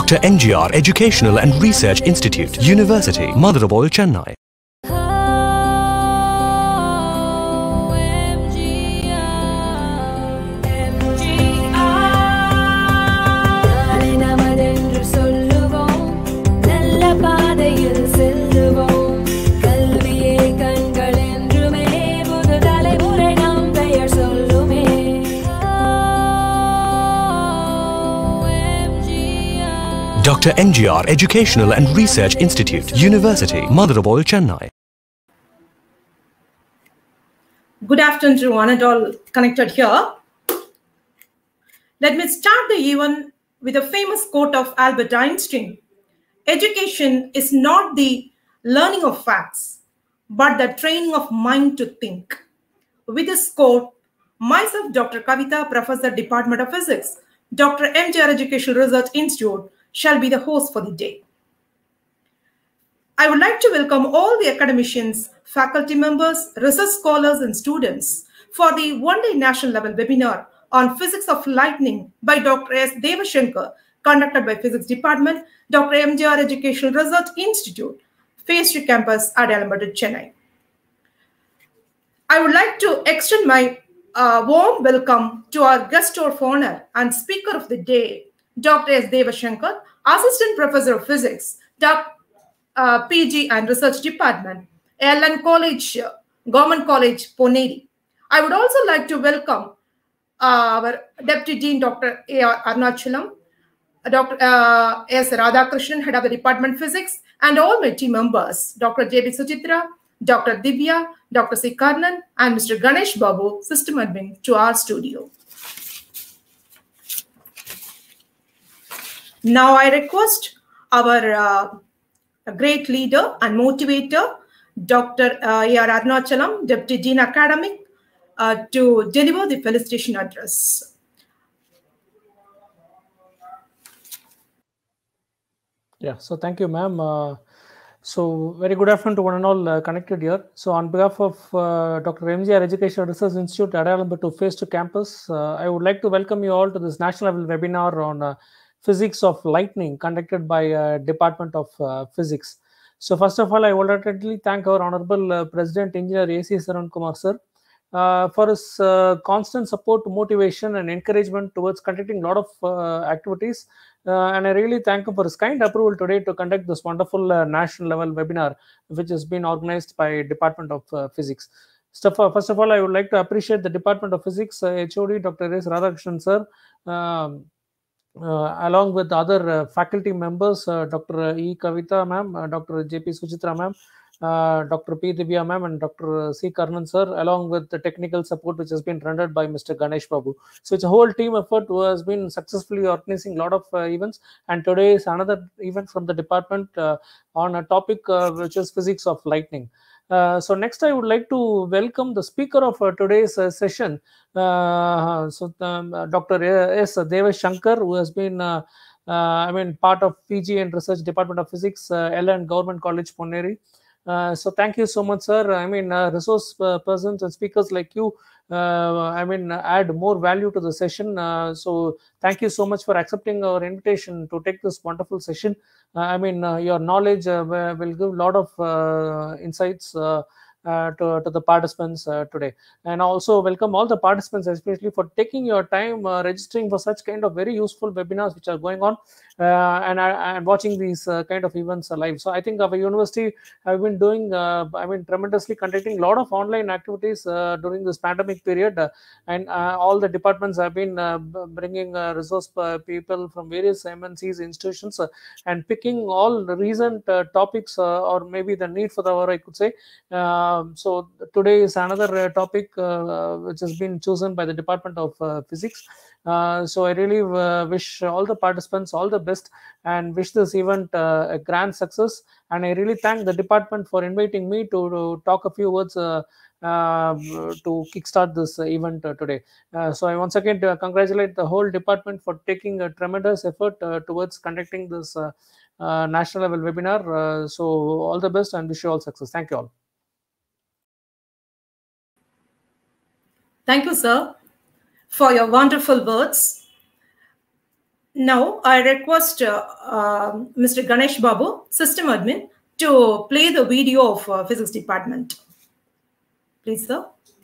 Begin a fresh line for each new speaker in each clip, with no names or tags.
Dr. NGR Educational and Research Institute, University, Madurai, Chennai. Dr. NGR Educational and Research Institute, University, Madurai, Chennai.
Good afternoon to one and all connected here. Let me start the event with a famous quote of Albert Einstein. Education is not the learning of facts, but the training of mind to think. With this quote, myself, Dr. Kavita, Professor, Department of Physics, Dr. NGR Educational Research Institute, shall be the host for the day. I would like to welcome all the academicians, faculty members, research scholars, and students for the one-day national level webinar on Physics of Lightning by Dr. S. Devashankar, conducted by Physics Department, Dr. NGR Educational Research Institute, Phase 2 campus at Alameda, Chennai. I would like to extend my warm welcome to our guest of honor and speaker of the day, Dr. S. Devashankar, Assistant Professor of Physics, PG and Research Department, LN College, Government College, Poneri. I would also like to welcome our Deputy Dean, Dr. A.R. Arunachalam, Dr. S. Radhakrishnan, Head of the Department of Physics, and all my team members, Dr. J.B. Suchitra, Dr. Divya, Dr. C. Karnan, and Mr. Ganesh Babu, System Admin, to our studio. Now I request our great leader and motivator, Dr. A.R. Arunachalam, Deputy Dean Academic, to deliver the felicitation address.
Yeah, so thank you, ma'am. So very good afternoon to one and all connected here. So on behalf of Dr. NGR Educational Research Institute at Alameda Phase 2 campus, I would like to welcome you all to this national level webinar on Physics of Lightning, conducted by Department of Physics. So first of all, I wholeheartedly thank our Honorable President Engineer A.C. Saran Kumar sir for his constant support, motivation, and encouragement towards conducting a lot of activities. And I really thank him for his kind approval today to conduct this wonderful national level webinar, which has been organized by Department of Physics. So first of all, I would like to appreciate the Department of Physics, HOD, Dr. S. Radhakrishnan sir, along with other faculty members, Dr. E. Kavita ma'am, Dr. J.P. Suchitra ma'am, Dr. P. Divya ma'am, and Dr. C. Karnan sir, along with the technical support which has been rendered by Mr. Ganesh Babu. So it's a whole team effort who has been successfully organizing a lot of events, and today is another event from the department on a topic which is Physics of Lightning. So next I would like to welcome the speaker of today's session, Dr. S. Devashankar, who has been part of PG and Research Department of Physics, LN Government College, Poneri. So thank you so much, sir. Resource persons and speakers like you, add more value to the session. So thank you so much for accepting our invitation to take this wonderful session. Your knowledge will give a lot of insights to the participants today. And also welcome all the participants, especially for taking your time registering for such kind of very useful webinars which are going on, and watching these kind of events live. So I think our university have been doing tremendously, conducting a lot of online activities during this pandemic period, and all the departments have been bringing resource people from various MNCs, institutions, and picking all the recent topics or maybe the need for the hour, I could say. So today is another topic which has been chosen by the Department of Physics. So I really wish all the participants all the best and wish this event a grand success. And I really thank the department for inviting me to talk a few words to kickstart this event today. So I once again congratulate the whole department for taking a tremendous effort towards conducting this national level webinar. So all the best and wish you all success. Thank you all.
Thank you, sir, for your wonderful words. Now, I request Mr. Ganesh Babu, System Admin, to play the video of Physics Department. Please, sir.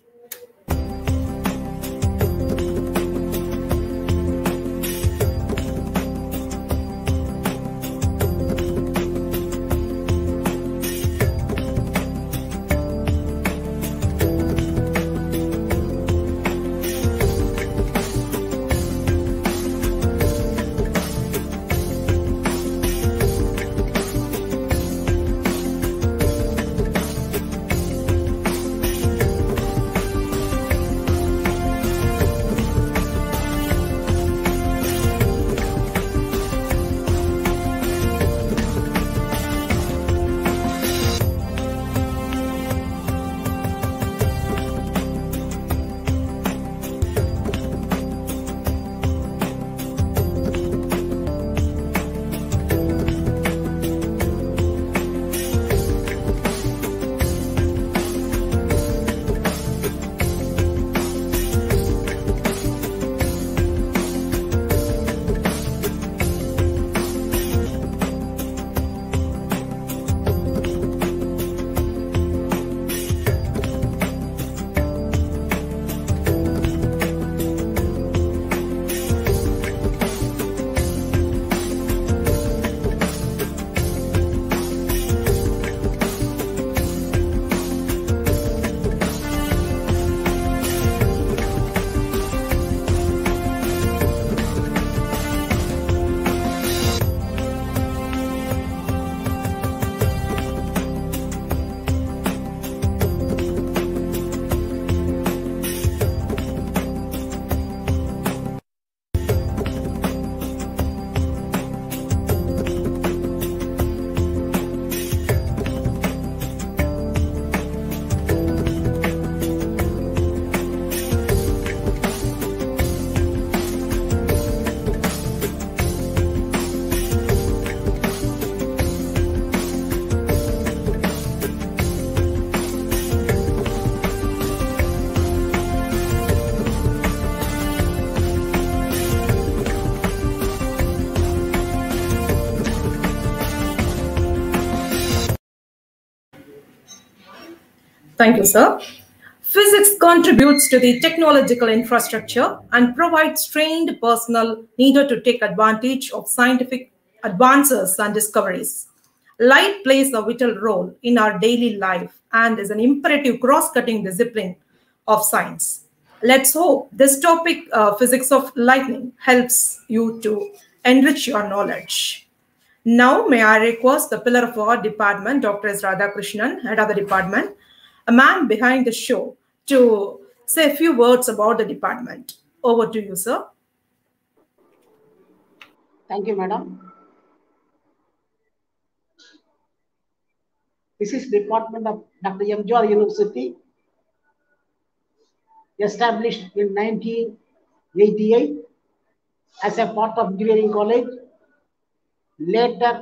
Thank you, sir. Physics contributes to the technological infrastructure and provides trained personnel needed to take advantage of scientific advances and discoveries. Light plays a vital role in our daily life and is an imperative cross-cutting discipline of science. Let's hope this topic, physics of lightning, helps you to enrich your knowledge. Now, may I request the pillar of our department, Dr. S. Radhakrishnan, head of the department, a man behind the show, to say a few words about the department. Over to you, sir.
Thank you, madam. This is Department of Dr. MGR University, established in 1988 as a part of Engineering College. Later,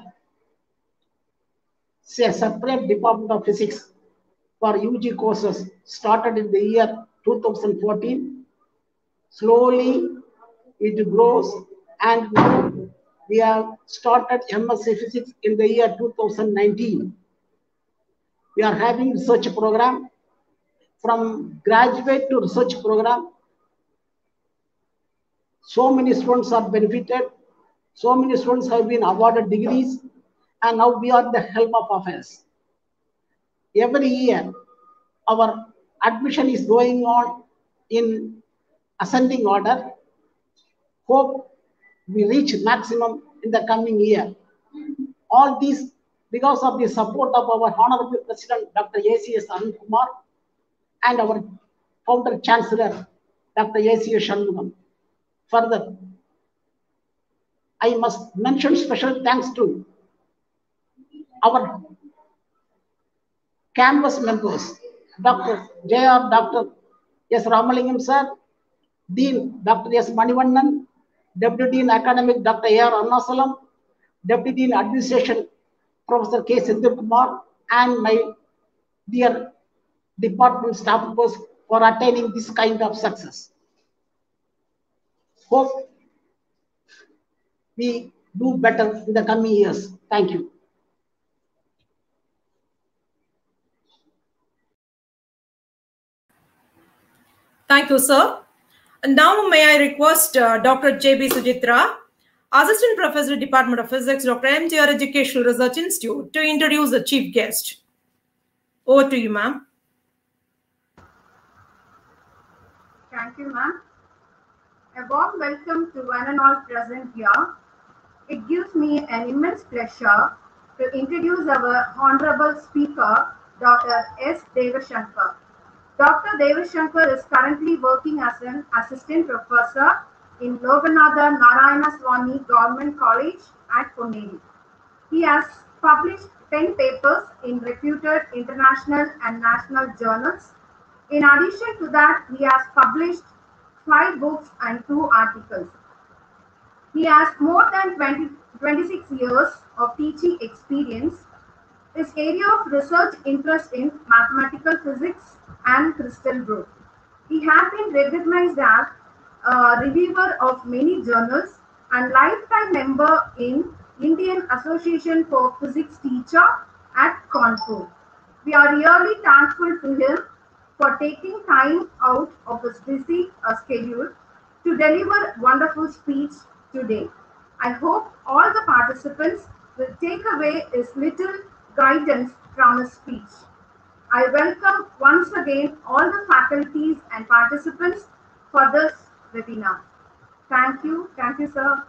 a separate Department of Physics for UG courses started in the year 2014. Slowly, it grows, and now we have started MSc Physics in the year 2019. We are having research program from graduate to research program. So many students are benefited. So many students have been awarded degrees, and now we are the helm of affairs. Every year, our admission is going on in ascending order. Hope we reach maximum in the coming year. All these because of the support of our Honorable President, Dr. A.C.S. Arun Kumar, and our Founder Chancellor, Dr. A.C.S. Shanmugam. Further, I must mention special thanks to our campus members, Dr. J.R. Dr. S. Ramalingam sir, Dean Dr. S. Manivannan, Deputy Dean Academic Dr. A.R. Annasalam, Deputy Dean Administration Professor K. Sindhu Kumar, and my dear department staff members for attaining this kind of success. Hope we do better in the coming years. Thank you.
Thank you, sir. And now may I request Dr. J.B. Sujitra, Assistant Professor, Department of Physics, Dr. MTR Educational Research Institute, to introduce the chief guest. Over to you, ma'am.
Thank you, ma'am. A warm welcome to one and all present here. It gives me an immense pleasure to introduce our honorable speaker, Dr. S. Devashankar. Dr. Devashankar is currently working as an assistant professor in Loganatha Narayanaswamy Government College at Pune. He has published 10 papers in reputed international and national journals. In addition to that, he has published 5 books and 2 articles. He has more than 26 years of teaching experience. His area of research interest in mathematical physics and crystal growth. He has been recognized as a reviewer of many journals and lifetime member in Indian Association for Physics Teacher at Kanpur. We are really thankful to him for taking time out of his busy schedule to deliver wonderful speech today. I hope all the participants will take away his little guidance from his speech. I welcome once again all the faculties and participants for this webinar. Thank you, sir.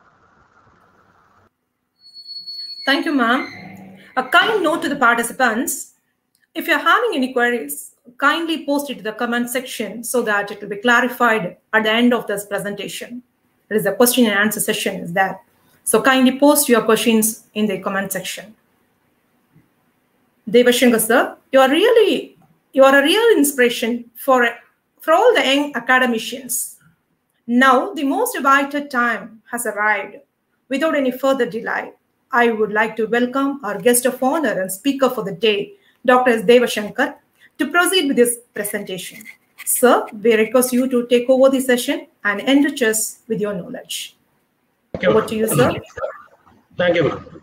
Thank you, ma'am. A kind note to the participants. If you're having any queries, kindly post it to the comment section so that it will be clarified at the end of this presentation. There is a question and answer session is there. So kindly post your questions in the comment section. Devashankar sir, you are a real inspiration for all the young academicians. Now the most awaited time has arrived. Without any further delay, I would like to welcome our guest of honor and speaker for the day, Dr. S. Devashankar, to proceed with this presentation. Sir, we request you to take over the session and enrich us with your knowledge. Over to you, sir.
Thank you, ma'am.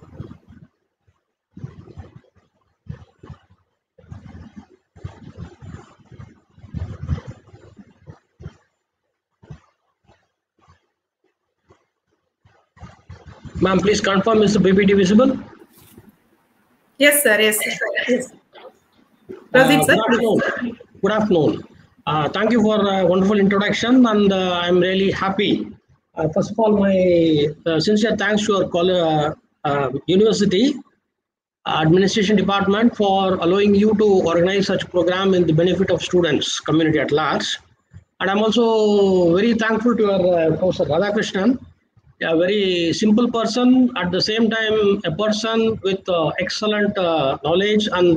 Ma'am, please confirm, is the PPT visible?
Yes, sir. Yes, sir. Yes. Proceed, sir.
Good afternoon. Thank you for a wonderful introduction, and I'm really happy. First of all, my sincere thanks to our university administration department for allowing you to organize such program in the benefit of students, community at large. And I'm also very thankful to our Professor Radhakrishnan, a very simple person, at the same time a person with excellent knowledge and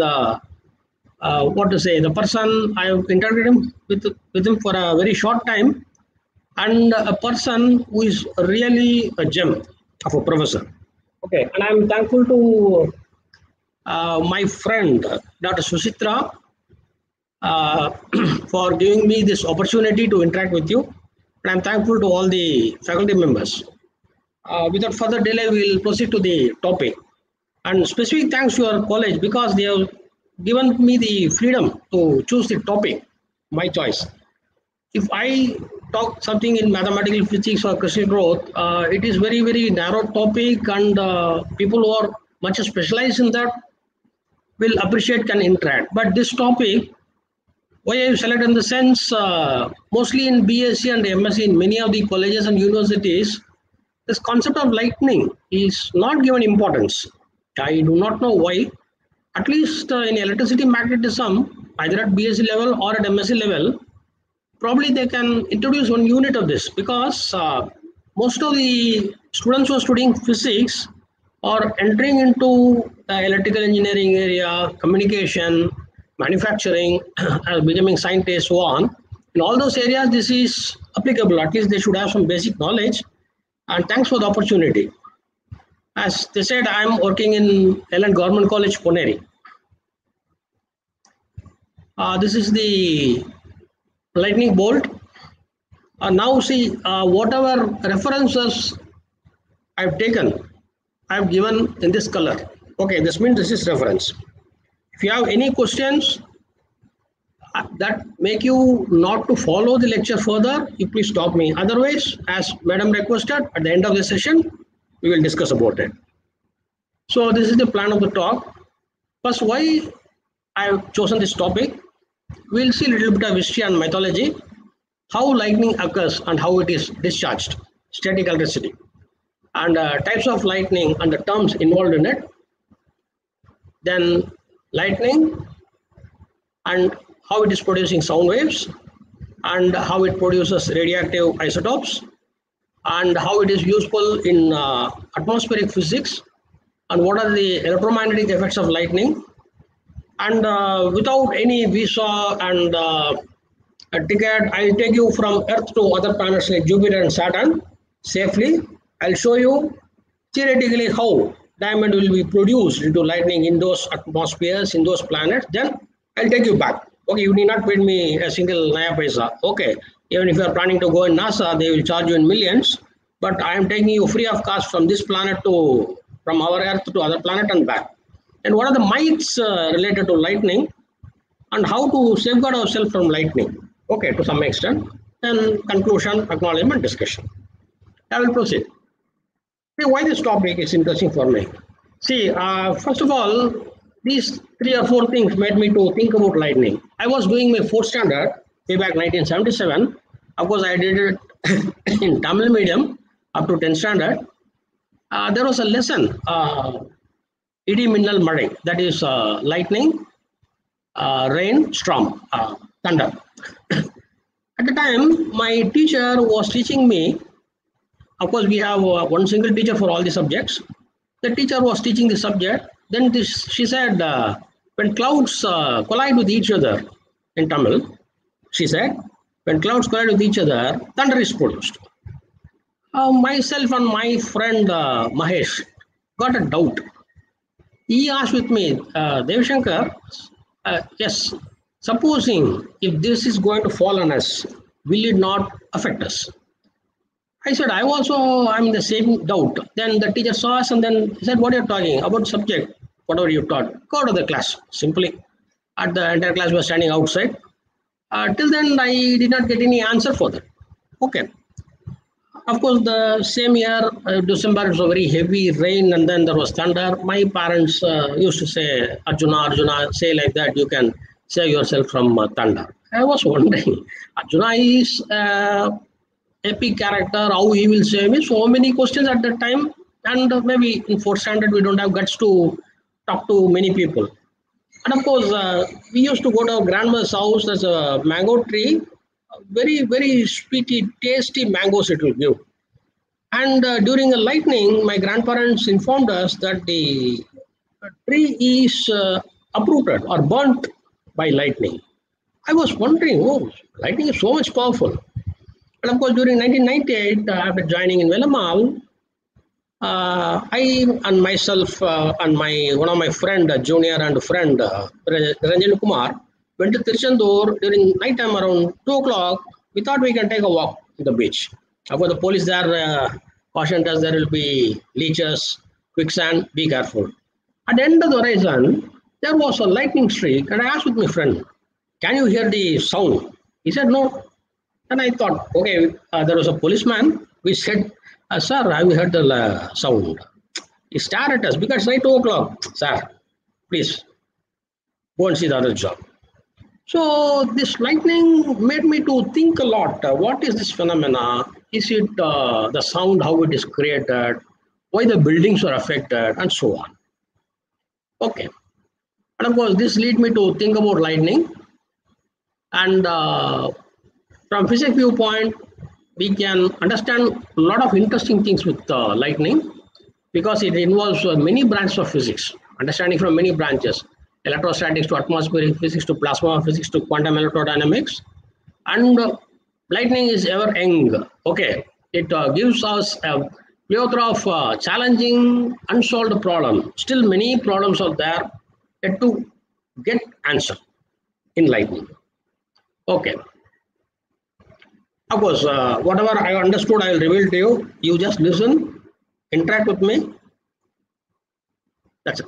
the person I have interacted with him for a very short time, and a person who is really a gem of a professor. Okay, and I'm thankful to my friend Dr. Suchitra for giving me this opportunity to interact with you, and I'm thankful to all the faculty members. Without further delay, we will proceed to the topic. And specific thanks to our college because they have given me the freedom to choose the topic, my choice. If I talk something in mathematical physics or crystal growth, it is very, very narrow topic, and people who are much specialized in that will appreciate, can interact. But this topic, why I have selected in the sense, mostly in BSc and MSc in many of the colleges and universities, this concept of lightning is not given importance. I do not know why. At least in electricity magnetism, either at BSc level or at MSc level, probably they can introduce one unit of this, because most of the students who are studying physics are entering into the electrical engineering area, communication, manufacturing, becoming scientists, so on. In all those areas, this is applicable. At least they should have some basic knowledge. And thanks for the opportunity. As they said, I am working in Ellen Government College, Pune. This is the lightning bolt. Now see, whatever references I've given in this color. Okay, this means this is reference. If you have any questions that make you not to follow the lecture further, you please stop me. Otherwise, as Madam requested, at the end of the session, we will discuss about it. So this is the plan of the talk. First, why I have chosen this topic. We'll see a little bit of history and mythology, how lightning occurs and how it is discharged, static electricity, and types of lightning and the terms involved in it. Then lightning and how it is producing sound waves, and how it produces radioactive isotopes, and how it is useful in atmospheric physics, and what are the electromagnetic effects of lightning. And without any visa and a ticket, I'll take you from Earth to other planets like Jupiter and Saturn safely. I'll show you theoretically how diamond will be produced into lightning in those atmospheres, in those planets. Then I'll take you back. Okay, you need not pay me a single naya paisa. Okay, even if you are planning to go in NASA, they will charge you in millions. But I am taking you free of cost from this planet to, from our Earth to other planet and back. And what are the myths related to lightning and how to safeguard ourselves from lightning? Okay, to some extent. Then conclusion, acknowledgement, discussion. I will proceed. See, why this topic is interesting for me. See, first of all, these 3 or 4 things made me to think about lightning. I was doing my 4th standard way back 1977. Of course, I did it in Tamil medium up to 10th standard. There was a lesson, Idi Minnal Mare, that is lightning, rain, storm, thunder. At the time, my teacher was teaching me. Of course, we have one single teacher for all the subjects. The teacher was teaching the subject. Then she said, when clouds collide with each other, in Tamil, she said, when clouds collide with each other, thunder is produced. Myself and my friend Mahesh got a doubt. He asked with me, Dev Shankar, yes, supposing if this is going to fall on us, will it not affect us? I said, I'm in the same doubt. Then the teacher saw us and then he said, what are you talking about subject? Whatever you taught, go to the class, simply. At the entire class was standing outside. Till then, I did not get any answer for that. Okay. Of course, the same year, December, it was a very heavy rain and then there was thunder. My parents used to say, Arjuna, say like that, you can save yourself from thunder. I was wondering, Arjuna is epic character, how he will save me? So many questions at that time. And maybe in 4th standard, we don't have guts to talk to many people. And of course, we used to go to our grandmother's house. There's a mango tree. Very, very sweety, tasty mangoes it will give. And during the lightning, my grandparents informed us that the tree is uprooted or burnt by lightning. I was wondering, oh, lightning is so much powerful. And of course, during 1998, after joining in Velamal, I and myself and one of my friend, junior and friend, Ranjan Kumar, went to Tiruchendur during night time around 2 o'clock. We thought we can take a walk to the beach. Of course, the police there cautioned us there will be leeches, quicksand, be careful. At the end of the horizon, there was a lightning streak, and I asked with my friend, can you hear the sound? He said, no. And I thought, okay, there was a policeman. We said, sir, have you heard the sound? He stared at us because it's right 2 o'clock. Sir, please go and see the other job. So this lightning made me to think a lot. What is this phenomena? Is it the sound, how it is created? Why the buildings are affected and so on. Okay. And of course, this led me to think about lightning. And from physics viewpoint, we can understand a lot of interesting things with lightning because it involves many branches of physics, understanding from many branches, electrostatics to atmospheric physics to plasma physics to quantum electrodynamics. And lightning is ever young. Okay, it gives us a plethora of challenging, unsolved problems. Still many problems are there yet to get answer in lightning. Okay. Of course, whatever I understood, I will reveal to you. You just listen interact with me? That's it.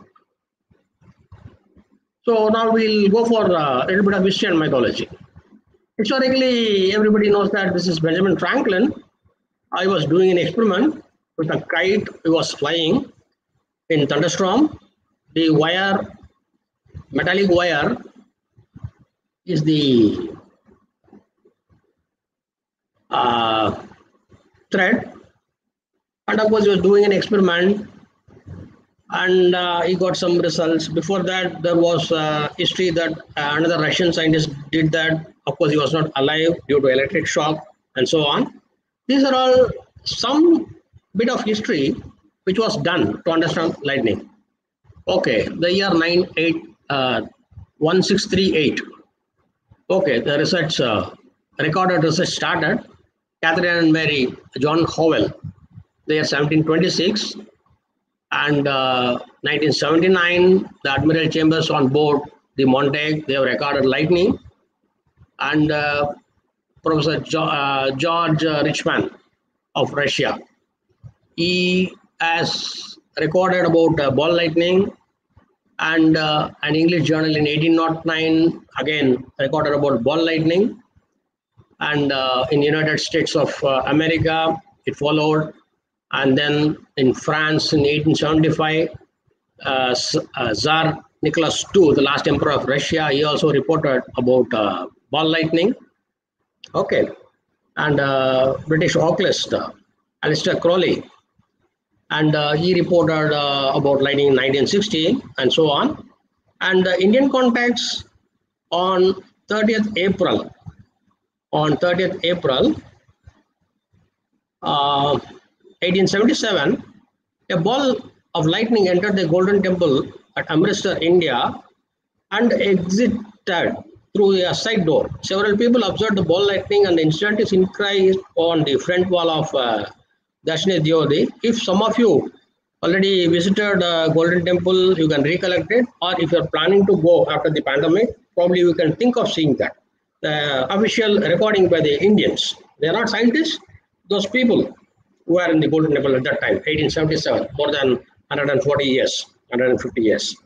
So now we'll go for a little bit of history and mythology. Historically, everybody knows that this is Benjamin Franklin. I was doing an experiment with a kite. He was flying in thunderstorm. The wire, metallic wire, is the thread. And of course, he was doing an experiment and he got some results. Before that, there was history that another Russian scientist did that. Of course, he was not alive due to electric shock and so on. These are all some bit of history which was done to understand lightning. Okay, the year 1638. Okay, the research, recorded research started. Catherine and Mary John Howell, the year 1726. And 1979, the Admiral Chambers on board the Montague, they have recorded lightning. And Professor George Richman of Russia, he has recorded about ball lightning. And an English journal in 1809 again recorded about ball lightning. And in the United States of America, it followed. And then in France in 1875, Tsar Nicholas II, the last emperor of Russia, he also reported about ball lightning. Okay. And British occultist, Aleister Crowley, and he reported about lightning in 1960 and so on. And the Indian context on 30th April, 1877, a ball of lightning entered the Golden Temple at Amritsar, India, and exited through a side door. Several people observed the ball lightning, and the incident is inscribed on the front wall of Darshini Dyodi. If some of you already visited Golden Temple, you can recollect it, or if you are planning to go after the pandemic, probably you can think of seeing that. The official recording by the Indians, they are not scientists, those people who were in the Golden Temple at that time, 1877, more than 140 years, 150 years.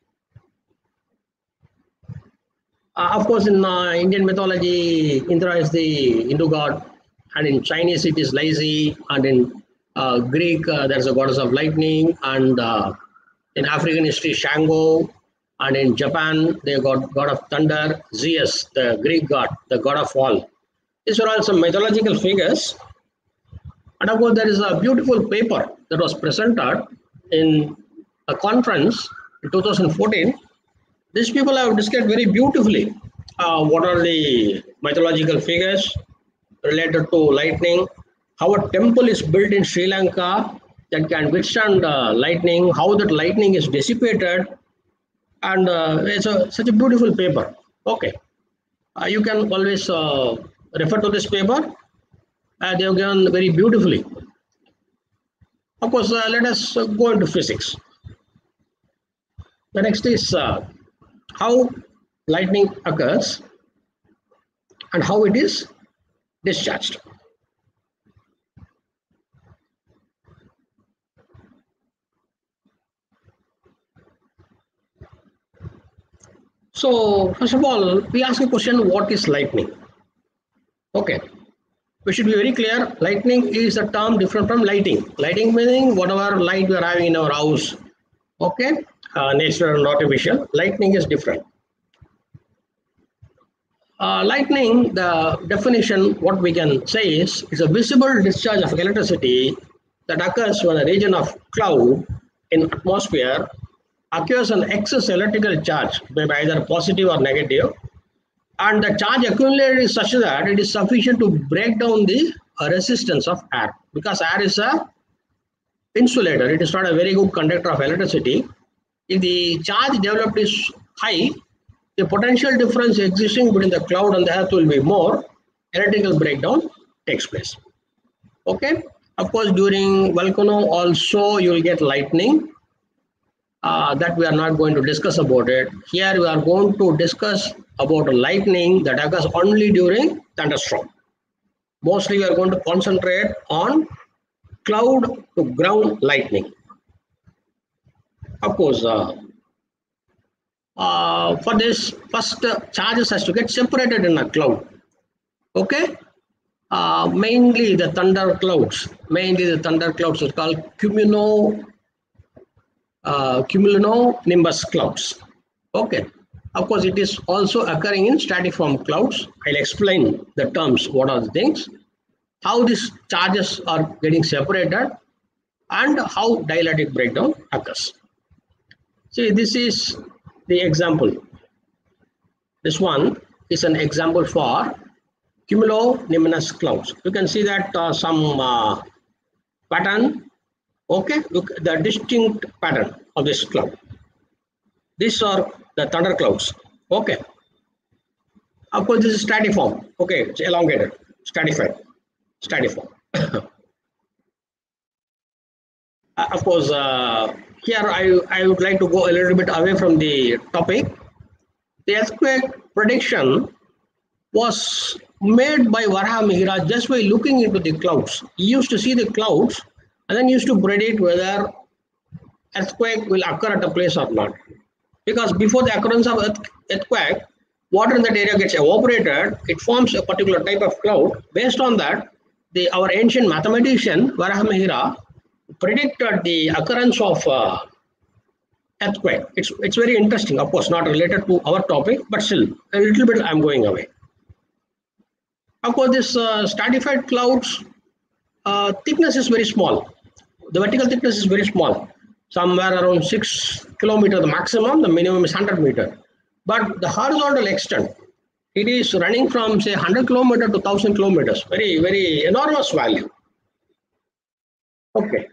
Of course, in Indian mythology, Indra is the Hindu god, and in Chinese it is Lazy, and in Greek there is a goddess of lightning, and in African history Shango, and in Japan they got god of thunder, Zeus, the Greek god, the god of all. These are all some mythological figures. And of course, there is a beautiful paper that was presented in a conference in 2014. These people have described very beautifully what are the mythological figures related to lightning, how a temple is built in Sri Lanka that can withstand lightning, how that lightning is dissipated, and it's such a beautiful paper. Okay, you can always refer to this paper. They have given very beautifully. Of course, let us go into physics. The next is how lightning occurs and how it is discharged. So, first of all, we ask a question, what is lightning? Okay. We should be very clear, lightning is a term different from lighting. Lighting meaning whatever light we are having in our house, okay, natural and artificial. Lightning is different. Lightning, the definition, what we can say is, it's a visible discharge of electricity that occurs when a region of cloud in atmosphere occurs an excess electrical charge, maybe either positive or negative, and the charge accumulated is such that it is sufficient to break down the resistance of air, because air is a insulator. It is not a very good conductor of electricity. If the charge developed is high, the potential difference existing between the cloud and the earth will be more. Electrical breakdown takes place. Okay. Of course, during volcano also you will get lightning. That we are not going to discuss about it. Here we are going to discuss about lightning that occurs only during thunderstorm. Mostly we are going to concentrate on cloud to ground lightning. Of course, for this, first charges has to get separated in a cloud. Okay, mainly the thunder clouds. Mainly the thunder clouds are called cumulonimbus clouds. Okay, of course, it is also occurring in stratiform clouds. I'll explain the terms. What are the things? How these charges are getting separated, and how dielectric breakdown occurs. See, this is the example. This one is an example for cumulonimbus clouds. You can see that some pattern. Okay, look the distinct pattern of this cloud. These are the thunder clouds. Okay. Of course, this is stratiform. Okay, it's elongated, stratified, stratiform. Of course, here I would like to go a little bit away from the topic. The earthquake prediction was made by Varaha Mihira just by looking into the clouds. He used to see the clouds and then used to predict whether earthquake will occur at a place or not. Because before the occurrence of earthquake, water in that area gets evaporated, it forms a particular type of cloud. Based on that, our ancient mathematician Varaha Mihira predicted the occurrence of earthquake. It's very interesting, of course, not related to our topic, but still a little bit I'm going away. Of course, this stratified clouds thickness is very small. The vertical thickness is very small, somewhere around 6 kilometers the maximum, the minimum is 100 meters. But the horizontal extent, it is running from say 100 kilometers to 1000 kilometers, very, very enormous value. Okay.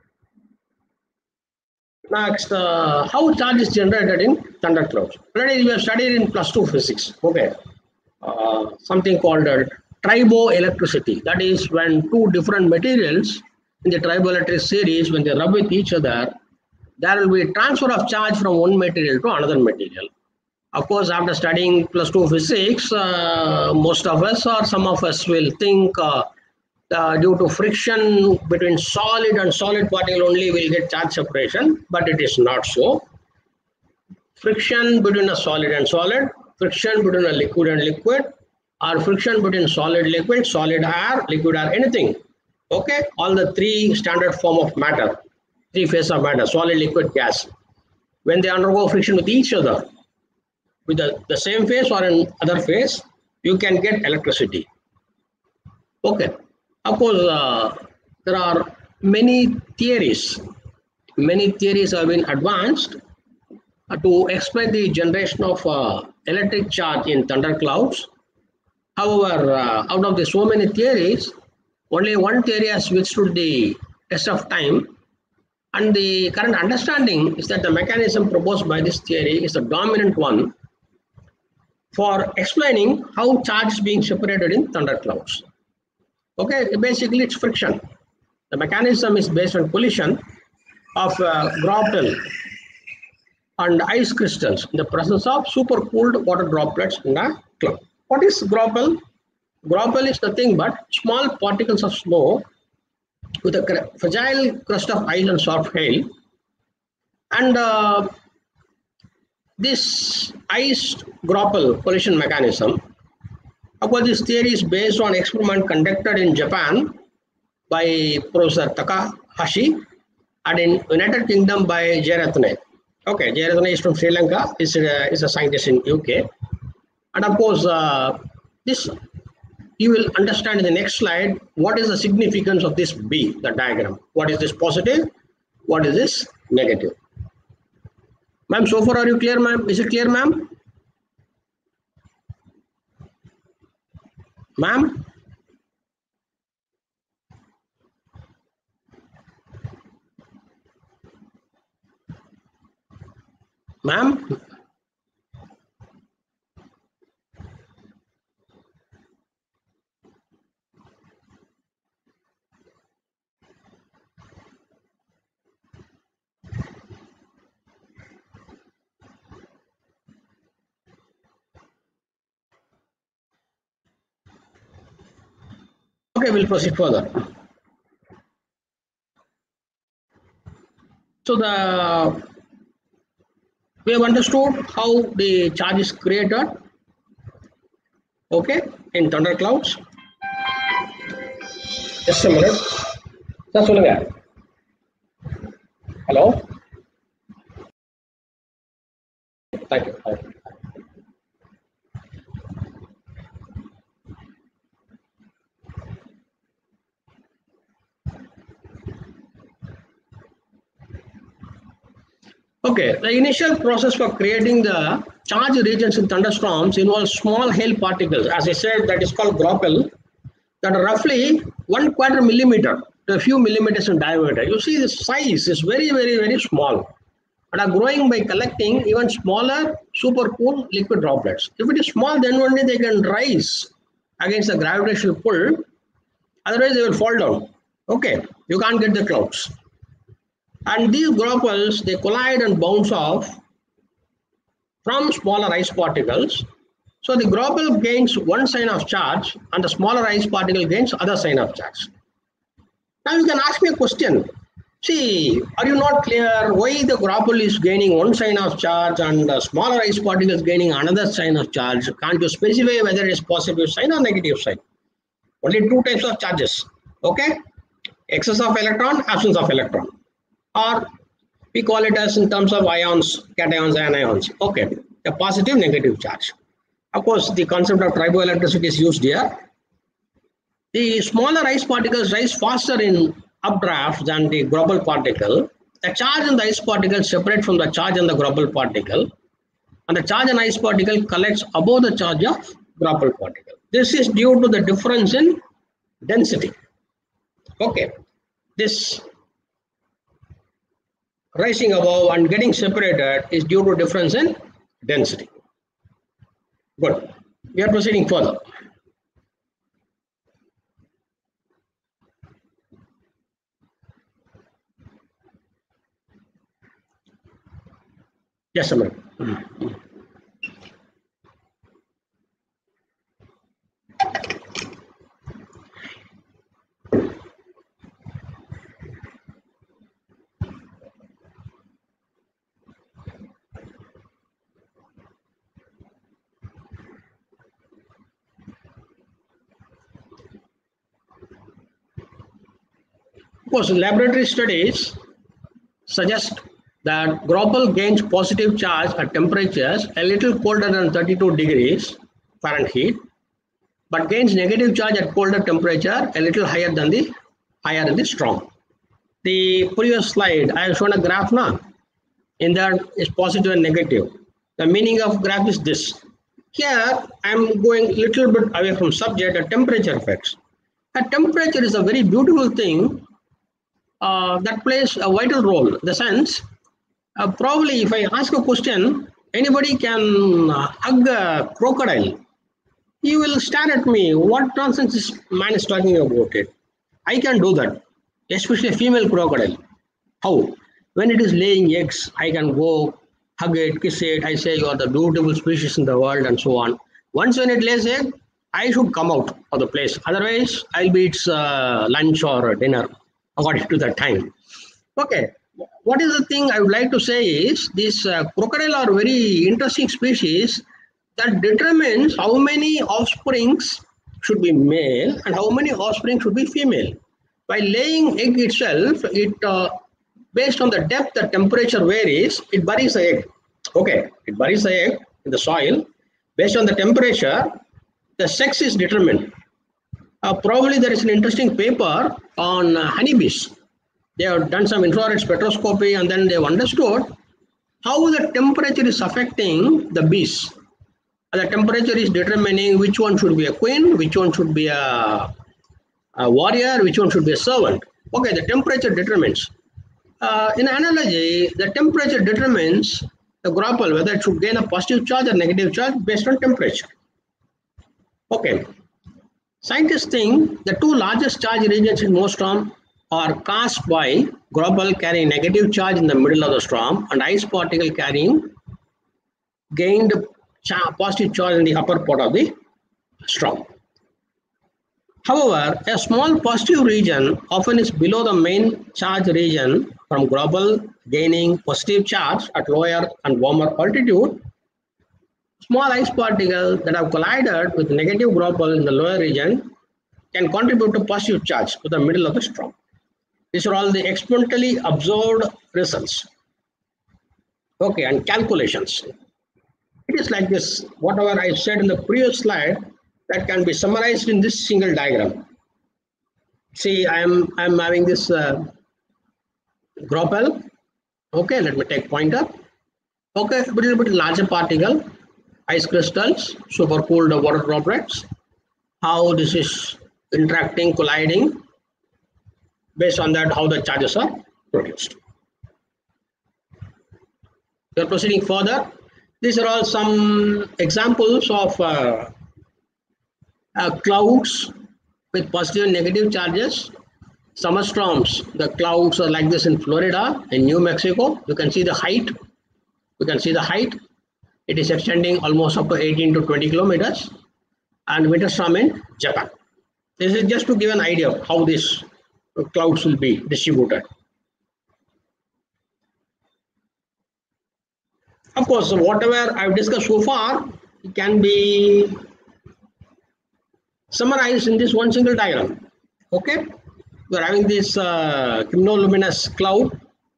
Next, how charge is generated in thunder clouds. Already we have studied in +2 physics. Okay. Something called triboelectricity. That is when two different materials in the triboelectric series, when they rub with each other, there will be a transfer of charge from one material to another material. Of course, after studying +2 physics, most of us or some of us will think due to friction between solid and solid particle only will get charge separation, but it is not so. Friction between a solid and solid, friction between a liquid and liquid, or friction between solid liquid, solid air, liquid air, anything. Okay, all the three standard form of matter, three phases of matter, solid, liquid, gas. When they undergo friction with each other, with the same phase or in other phase, you can get electricity. Okay, of course, there are many theories. Many theories have been advanced to explain the generation of electric charge in thunder clouds. However, out of the so many theories, only one theory has withstood the test of time, and the current understanding is that the mechanism proposed by this theory is the dominant one for explaining how charge is being separated in thunder clouds. Okay, basically it's friction. The mechanism is based on collision of graupel and ice crystals in the presence of supercooled water droplets in a cloud. What is graupel? Graupel is nothing but small particles of snow with a fragile crust of ice and soft hail. And this ice graupel collision mechanism, of course, this theory is based on experiment conducted in Japan by Professor Takahashi and in United Kingdom by Jayarathne. Okay, Jayarathne is from Sri Lanka, is a scientist in UK. And of course, this you will understand in the next slide what is the significance of this B, the diagram. What is this positive? What is this negative? Ma'am, so far are you clear, ma'am? Is it clear, ma'am? Ma'am? Ma'am? Okay, we'll proceed further. So we have understood how the charge is created, okay, in thunderclouds. Just a minute. Sir, சொல்லுங்க. Hello. Thank you. Okay, the initial process for creating the charge regions in thunderstorms involves small hail particles. As I said, that is called graupel, that are roughly 1/4 millimeter to a few millimeters in diameter. You see, the size is very, very, very small, and are growing by collecting even smaller super cool liquid droplets. If it is small, then only they can rise against the gravitational pull. Otherwise, they will fall down. Okay, you can't get the clouds. And these graupels, they collide and bounce off from smaller ice particles. So the graupel gains one sign of charge and the smaller ice particle gains other sign of charge. Now you can ask me a question. See, are you not clear why the graupel is gaining one sign of charge and the smaller ice particle is gaining another sign of charge? Can't you specify whether it is positive sign or negative sign? Only two types of charges. Okay? Excess of electron, absence of electron. Or we call it as in terms of ions, cations, anions. Okay, a positive, negative charge. Of course, the concept of triboelectricity is used here. The smaller ice particles rise faster in updraft than the graupel particle. The charge in the ice particle separate from the charge in the graupel particle, and the charge in ice particle collects above the charge of graupel particle. This is due to the difference in density. Okay, this rising above and getting separated is due to difference in density. Good. We are proceeding further. Yes, ma'am. Of course, laboratory studies suggest that graupel gains positive charge at temperatures a little colder than 32 degrees Fahrenheit, but gains negative charge at colder temperature a little higher than the in the storm. The previous slide, I have shown a graph now. In that is positive and negative. The meaning of graph is this. Here, I am going a little bit away from subject, temperature effects. A temperature is a very beautiful thing that plays a vital role. In the sense, probably if I ask a question, anybody can hug a crocodile. He will stare at me. What nonsense this man is talking about it? I can do that, especially a female crocodile. How? When it is laying eggs, I can go hug it, kiss it. I say you are the beautiful species in the world and so on. Once when it lays egg, I should come out of the place. Otherwise, I'll be its lunch or dinner according to that time. Okay. What is the thing I would like to say is this crocodile are very interesting species that determines how many offsprings should be male and how many offspring should be female. By laying egg itself, it based on the depth, the temperature varies, it buries the egg. Okay, it buries the egg in the soil. Based on the temperature, the sex is determined. Probably there is an interesting paper on honeybees. They have done some infrared spectroscopy and then they have understood how the temperature is affecting the bees. The temperature is determining which one should be a queen, which one should be a warrior, which one should be a servant. Okay, the temperature determines. In analogy, the temperature determines the graupel, whether it should gain a positive charge or negative charge based on temperature. Okay. Scientists think the two largest charge regions in most storms are caused by graupel carrying negative charge in the middle of the storm and ice particle carrying gained positive charge in the upper part of the storm. However, a small positive region often is below the main charge region from graupel gaining positive charge at lower and warmer altitude, small ice particles that have collided with negative graupel in the lower region can contribute to positive charge to the middle of the storm. These are all the experimentally observed results. Okay, and calculations. It is like this. Whatever I said in the previous slide, that can be summarized in this single diagram. See, I'm having this graupel. Okay, let me take pointer. Okay, a little bit larger particle, ice crystals, supercooled water droplets. How this is interacting, colliding. Based on that, how the charges are produced. We are proceeding further. These are all some examples of clouds with positive and negative charges. Summer storms, the clouds are like this in Florida, in New Mexico. You can see the height. You can see the height. It is extending almost up to 18 to 20 kilometers. And winter storm in Japan. This is just to give an idea of how these clouds will be distributed. Of course, whatever I've discussed so far can be summarized in this one single diagram. Okay, we're having this cumulonimbus cloud.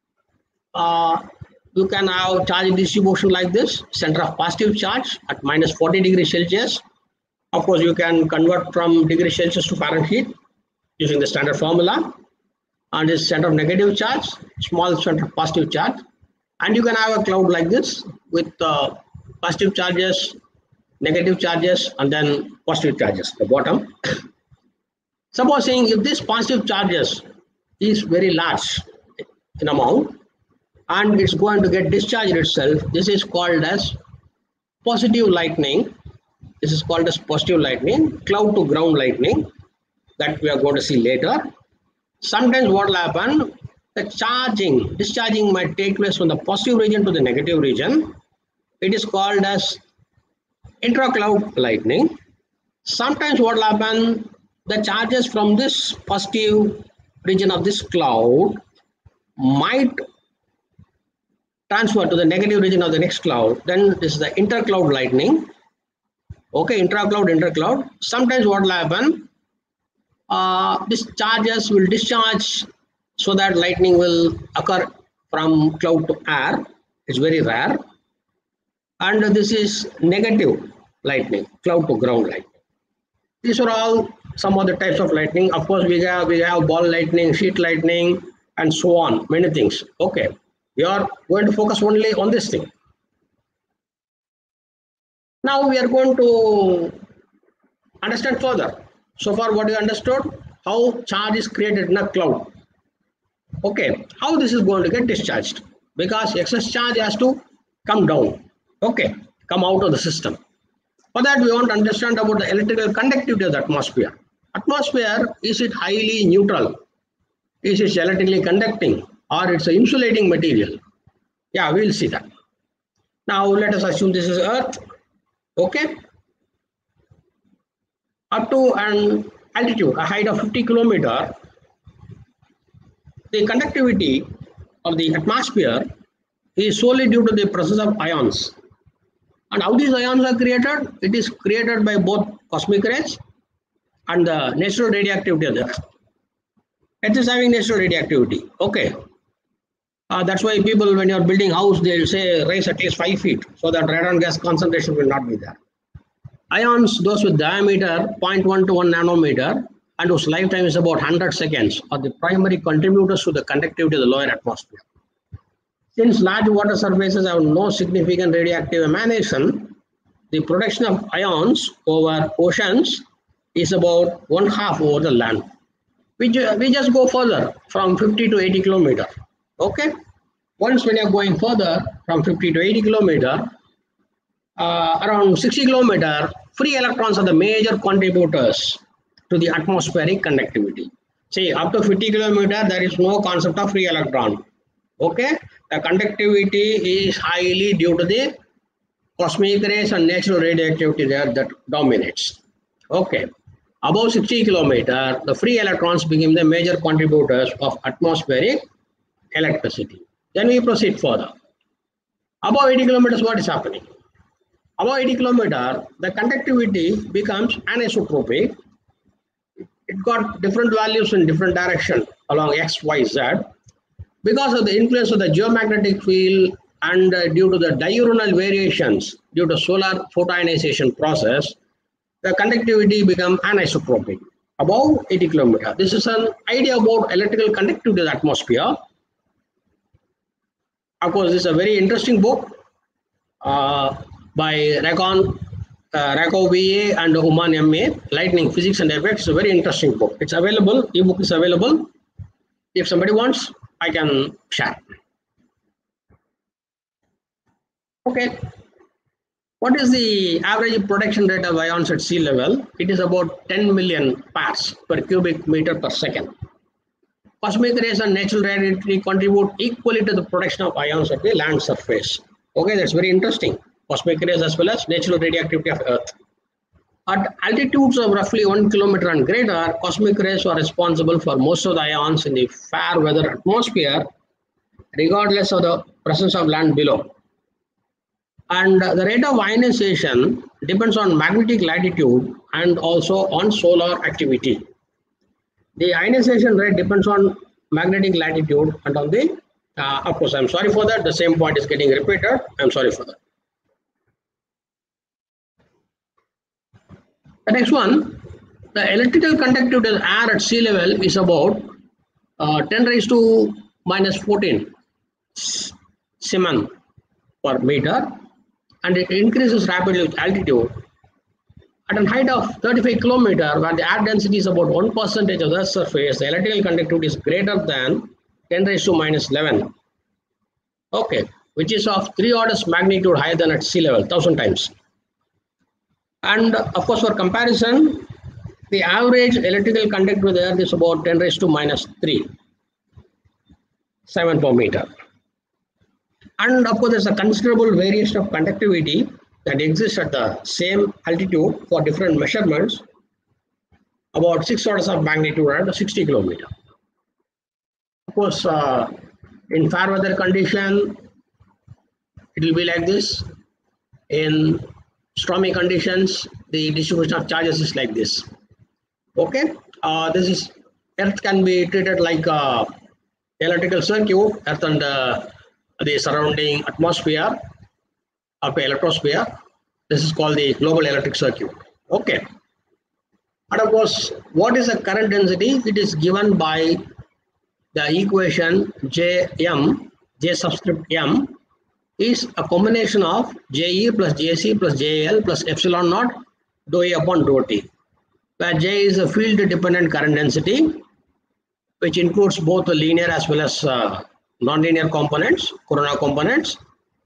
You can have charge distribution like this, center of positive charge at minus 40 degrees Celsius. Of course, you can convert from degrees Celsius to Fahrenheit using the standard formula. And this center of negative charge, small center of positive charge. And you can have a cloud like this with positive charges, negative charges, and then positive charges at the bottom. Supposing if this positive charges is very large in amount and it's going to get discharged itself, this is called as positive lightning. This is called as positive lightning, cloud to ground lightning, that we are going to see later. Sometimes what will happen, the discharging might take place from the positive region to the negative region. It is called as intra-cloud lightning. Sometimes what will happen, the charges from this positive region of this cloud might transfer to the negative region of the next cloud. Then this is the inter-cloud lightning. Okay, intra-cloud. Sometimes what will happen, these charges will discharge so that lightning will occur from cloud to air. It's very rare. And this is negative lightning, cloud to ground lightning. These are all some of the types of lightning. Of course, we have ball lightning, sheet lightning, and so on, many things. Okay, we are going to focus only on this thing. Now we are going to understand further. So far what you understood, how charge is created in a cloud. Okay, how this is going to get discharged, because excess charge has to come down. Okay, come out of the system. For that we want to understand about the electrical conductivity of the atmosphere. Atmosphere, is it highly neutral? Is it electrically conducting, or it's an insulating material? Yeah, we will see that. Now let us assume this is Earth. Okay, up to an altitude, a height of 50 kilometers, the conductivity of the atmosphere is solely due to the presence of ions. And how these ions are created? It is created by both cosmic rays and the natural radioactivity of the Earth. Earth is having natural radioactivity. Okay. That's why people, when you're building house, they'll say raise at least 5 feet so that radon gas concentration will not be there. Ions, those with diameter 0.1 to 1 nanometer and whose lifetime is about 100 seconds, are the primary contributors to the conductivity of the lower atmosphere. Since large water surfaces have no significant radioactive emanation, the production of ions over oceans is about 1/2 over the land. We just go further from 50 to 80 kilometers. Okay, once when you're going further from 50 to 80 kilometers, around 60 kilometers, free electrons are the major contributors to the atmospheric conductivity. See, up to 50 kilometers, there is no concept of free electron. Okay, the conductivity is highly due to the cosmic rays and natural radioactivity there that dominates. Okay, above 60 kilometers, the free electrons become the major contributors of atmospheric electricity. Then we proceed further. Above 80 kilometers, what is happening? Above 80 kilometers, the conductivity becomes anisotropic. It got different values in different direction along X, Y, Z. Because of the influence of the geomagnetic field and due to the diurnal variations due to solar photoionization process, the conductivity becomes anisotropic above 80 kilometers. This is an idea about electrical conductivity of the atmosphere. Of course, this is a very interesting book by Rakon VA and Uman MA, Lightning, Physics and Effects. It's a very interesting book. It's available, ebook is available. If somebody wants, I can share. Okay. What is the average production rate of ions at sea level? It is about 10 million parts per cubic meter per second. Cosmic rays and natural radiation contribute equally to the production of ions at the land surface. Okay, that's very interesting. Cosmic rays as well as natural radioactivity of Earth. At altitudes of roughly 1 kilometer and greater, cosmic rays are responsible for most of the ions in the fair weather atmosphere, regardless of the presence of land below. And the rate of ionization depends on magnetic latitude and also on solar activity. The ionization rate depends on magnetic latitude and on the, of course, I'm sorry for that. The same point is getting repeated. I'm sorry for that. The next one, the electrical conductivity of air at sea level is about 10 raised to minus 14 Siemens per meter, and it increases rapidly with altitude. At a height of 35 kilometers, where the air density is about 1% of the surface, the electrical conductivity is greater than 10 raised to minus 11. Okay, which is of 3 orders magnitude higher than at sea level, 1000 times. And of course, for comparison, the average electrical conductivity of the Earth is about 10 raised to minus 3, 7 per meter. And of course, there's a considerable variation of conductivity that exists at the same altitude for different measurements, about 6 orders of magnitude at 60 kilometers. Of course, in fair weather condition, it will be like this. In stormy conditions, the distribution of charges is like this. Okay, this is Earth can be treated like a electrical circuit, Earth and the surrounding atmosphere of the electrosphere. This is called the global electric circuit. Okay. And of course, what is the current density? It is given by the equation Jm, J subscript M, is a combination of Je plus Jc plus Jl plus epsilon naught dou E upon dou T, where J is a field dependent current density, which includes both the linear as well as non-linear components, corona components.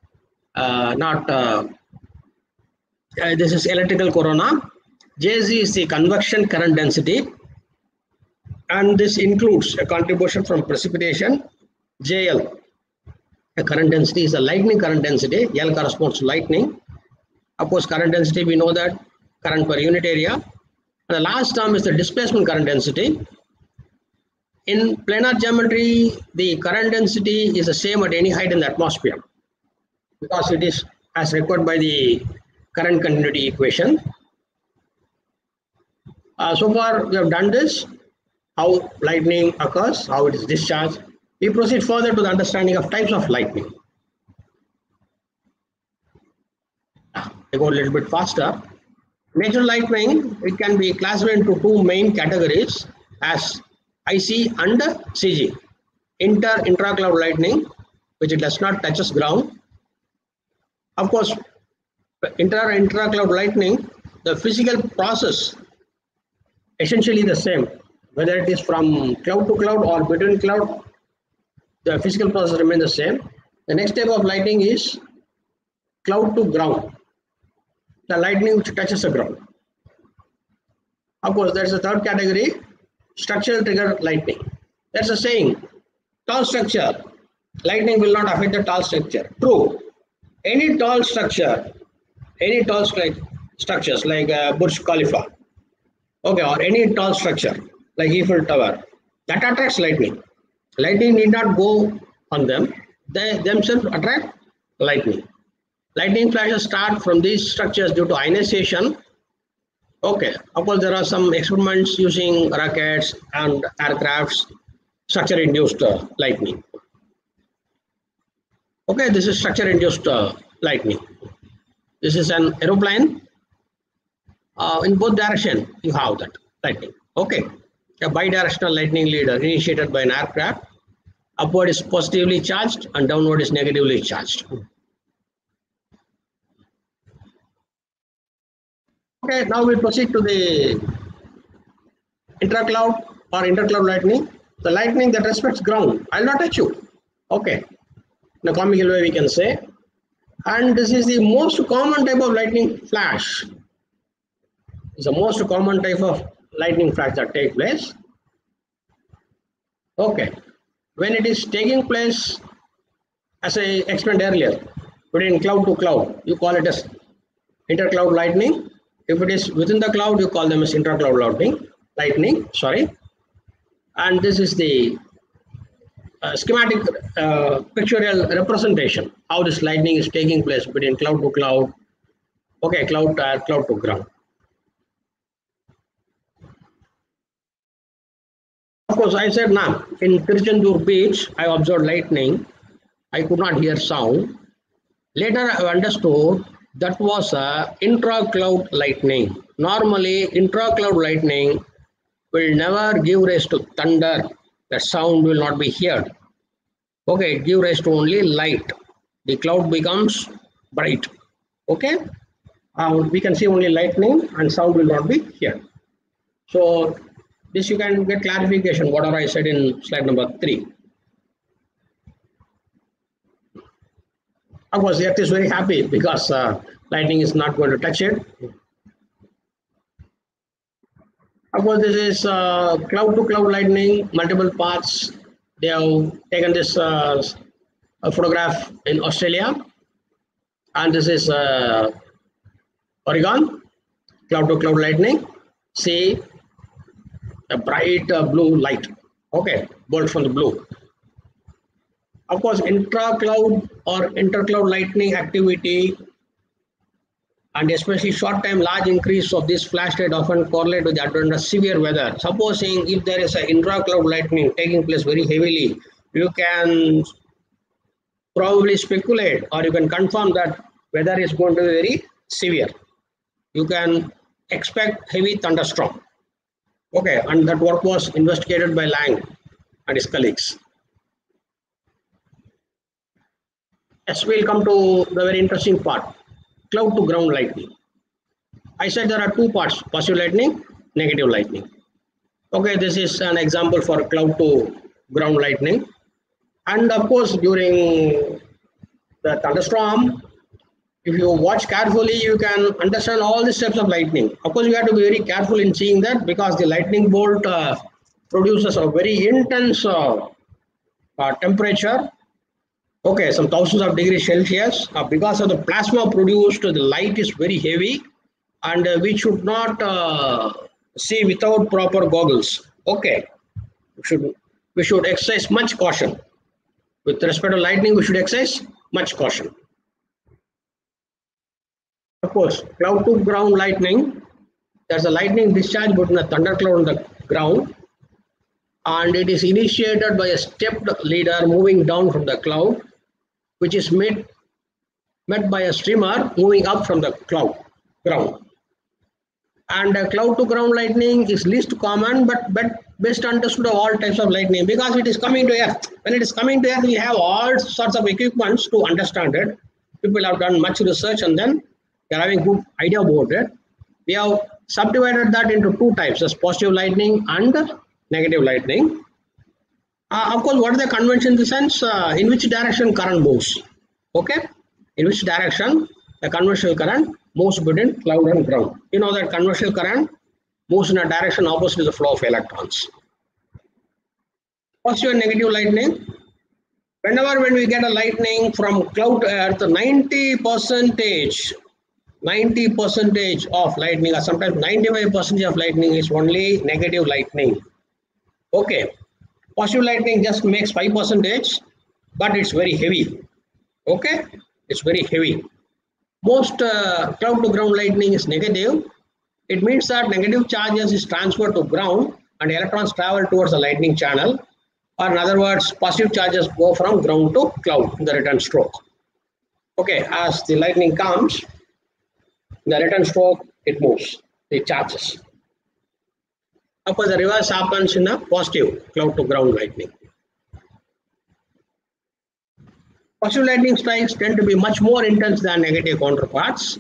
This is electrical corona. Jz is the convection current density, and this includes a contribution from precipitation. Jl, the current density, is a lightning current density. L corresponds to lightning. Of course, current density, we know that current per unit area. And the last term is the displacement current density. In planar geometry, the current density is the same at any height in the atmosphere, because it is as required by the current continuity equation. So far, we have done this, how lightning occurs, how it is discharged. We proceed further to the understanding of types of lightning. I go a little bit faster. Natural lightning, it can be classified into two main categories as IC and CG. Intra-cloud lightning, which it does not touch ground. Of course, intra-cloud lightning, the physical process essentially the same, whether it is from cloud to cloud or between cloud, the physical process remains the same. The next type of lightning is cloud to ground, the lightning which touches the ground. Of course, there is a third category, structural trigger lightning. That's a saying, tall structure, lightning will not affect the tall structure. True. Any tall structure, any tall structures like Burj Khalifa, okay, or any tall structure like Eiffel Tower, that attracts lightning. Lightning need not go on them. they themselves attract lightning. Lightning flashes start from these structures due to ionization. Okay, of course, there are some experiments using rockets and aircrafts, structure-induced lightning. Okay, this is structure-induced lightning. This is an aeroplane. In both directions, you have that lightning. Okay, a bidirectional lightning leader initiated by an aircraft. Upward is positively charged and downward is negatively charged. Okay, now we proceed to the intracloud or intercloud lightning. The lightning that respects ground. I'll not touch you. Okay, in a comical way we can say. And this is the most common type of lightning flash. It's the most common type of lightning flash that take place. Okay, when it is taking place, as I explained earlier, between cloud to cloud, you call it as intercloud lightning. If it is within the cloud, you call them as intracloud lightning. Sorry, and this is the schematic pictorial representation how this lightning is taking place between cloud to cloud. Okay, cloud to ground. Of course, I said now in Tiruchendur beach, I observed lightning. I could not hear sound. Later, I understood that was a intracloud lightning. Normally, intracloud lightning will never give rise to thunder. The sound will not be heard. Okay, it gives rise to only light. The cloud becomes bright. Okay, we can see only lightning and sound will not be heard. So this you can get clarification whatever I said in slide number 3. Of course, the earth is very happy because lightning is not going to touch it. Of course, this is cloud to cloud lightning, multiple paths. They have taken this photograph in Australia, and this is Oregon, cloud to cloud lightning. See a bright blue light. Okay, bolt from the blue. Of course, intra-cloud or intercloud lightning activity and especially short-time large increase of this flash rate often correlate with the advent of severe weather. Supposing if there is an intra-cloud lightning taking place very heavily, you can probably speculate or you can confirm that weather is going to be very severe. You can expect heavy thunderstorm. Okay, and that work was investigated by Lang and his colleagues. Yes, we'll come to the very interesting part, cloud to ground lightning. I said there are two parts, positive lightning, negative lightning. Okay, this is an example for cloud to ground lightning. And of course, during the thunderstorm, if you watch carefully, you can understand all the steps of lightning. Of course, you have to be very careful in seeing that because the lightning bolt produces a very intense temperature. Okay, some thousands of degrees Celsius. Because of the plasma produced, the light is very heavy and we should not see without proper goggles. Okay, we should exercise much caution. With respect to lightning, we should exercise much caution. Of course, cloud to ground lightning, there's a lightning discharge between the thundercloud and the ground, and it is initiated by a stepped leader moving down from the cloud, which is met by a streamer moving up from the ground. And cloud to ground lightning is least common, but best understood of all types of lightning because it is coming to earth. When it is coming to earth, we have all sorts of equipments to understand it. People have done much research and then they're having good idea about it. We have subdivided that into two types, as positive lightning and negative lightning. Of course, what is the convention in the sense in which direction current moves? Okay, in which direction the conventional current moves between cloud and ground. You know that conventional current moves in a direction opposite to the flow of electrons. Positive and negative lightning. When we get a lightning from cloud to earth, 90% of lightning, or sometimes 95% of lightning is only negative lightning. Okay, positive lightning just makes 5%, but it's very heavy. Okay, it's very heavy. Most cloud to ground lightning is negative. It means that negative charges is transferred to ground and electrons travel towards the lightning channel, or in other words, positive charges go from ground to cloud in the return stroke. Okay, as the lightning comes, in the return stroke, it moves, the charges. Of course, the reverse happens in a positive cloud to ground lightning. Positive lightning strikes tend to be much more intense than negative counterparts.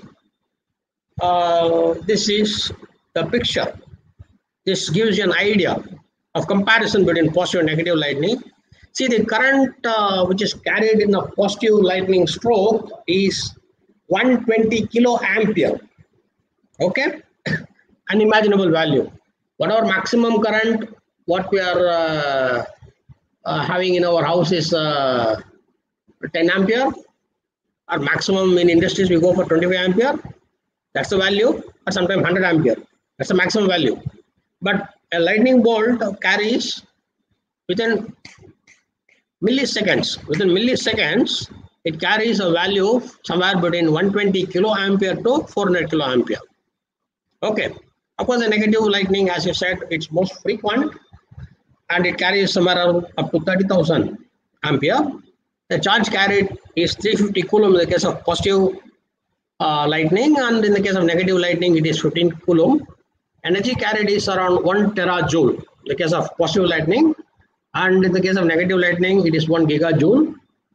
This is the picture. This gives you an idea of comparison between positive and negative lightning. See, the current which is carried in a positive lightning stroke is 120 kilo ampere. Okay, unimaginable value. Whatever maximum current what we are having in our house is 10 ampere, or maximum in industries we go for 25 ampere. That's the value, or sometimes 100 ampere. That's the maximum value. But a lightning bolt carries within milliseconds. Within milliseconds, it carries a value somewhere between 120 kilo ampere to 400 kilo ampere. Okay. Of course, the negative lightning, as you said, it's most frequent, and it carries somewhere up to 30,000 ampere. The charge carried is 350 coulomb in the case of positive lightning, and in the case of negative lightning, it is 15 coulomb. Energy carried is around 1 terajoule in the case of positive lightning, and in the case of negative lightning, it is 1 gigajoule.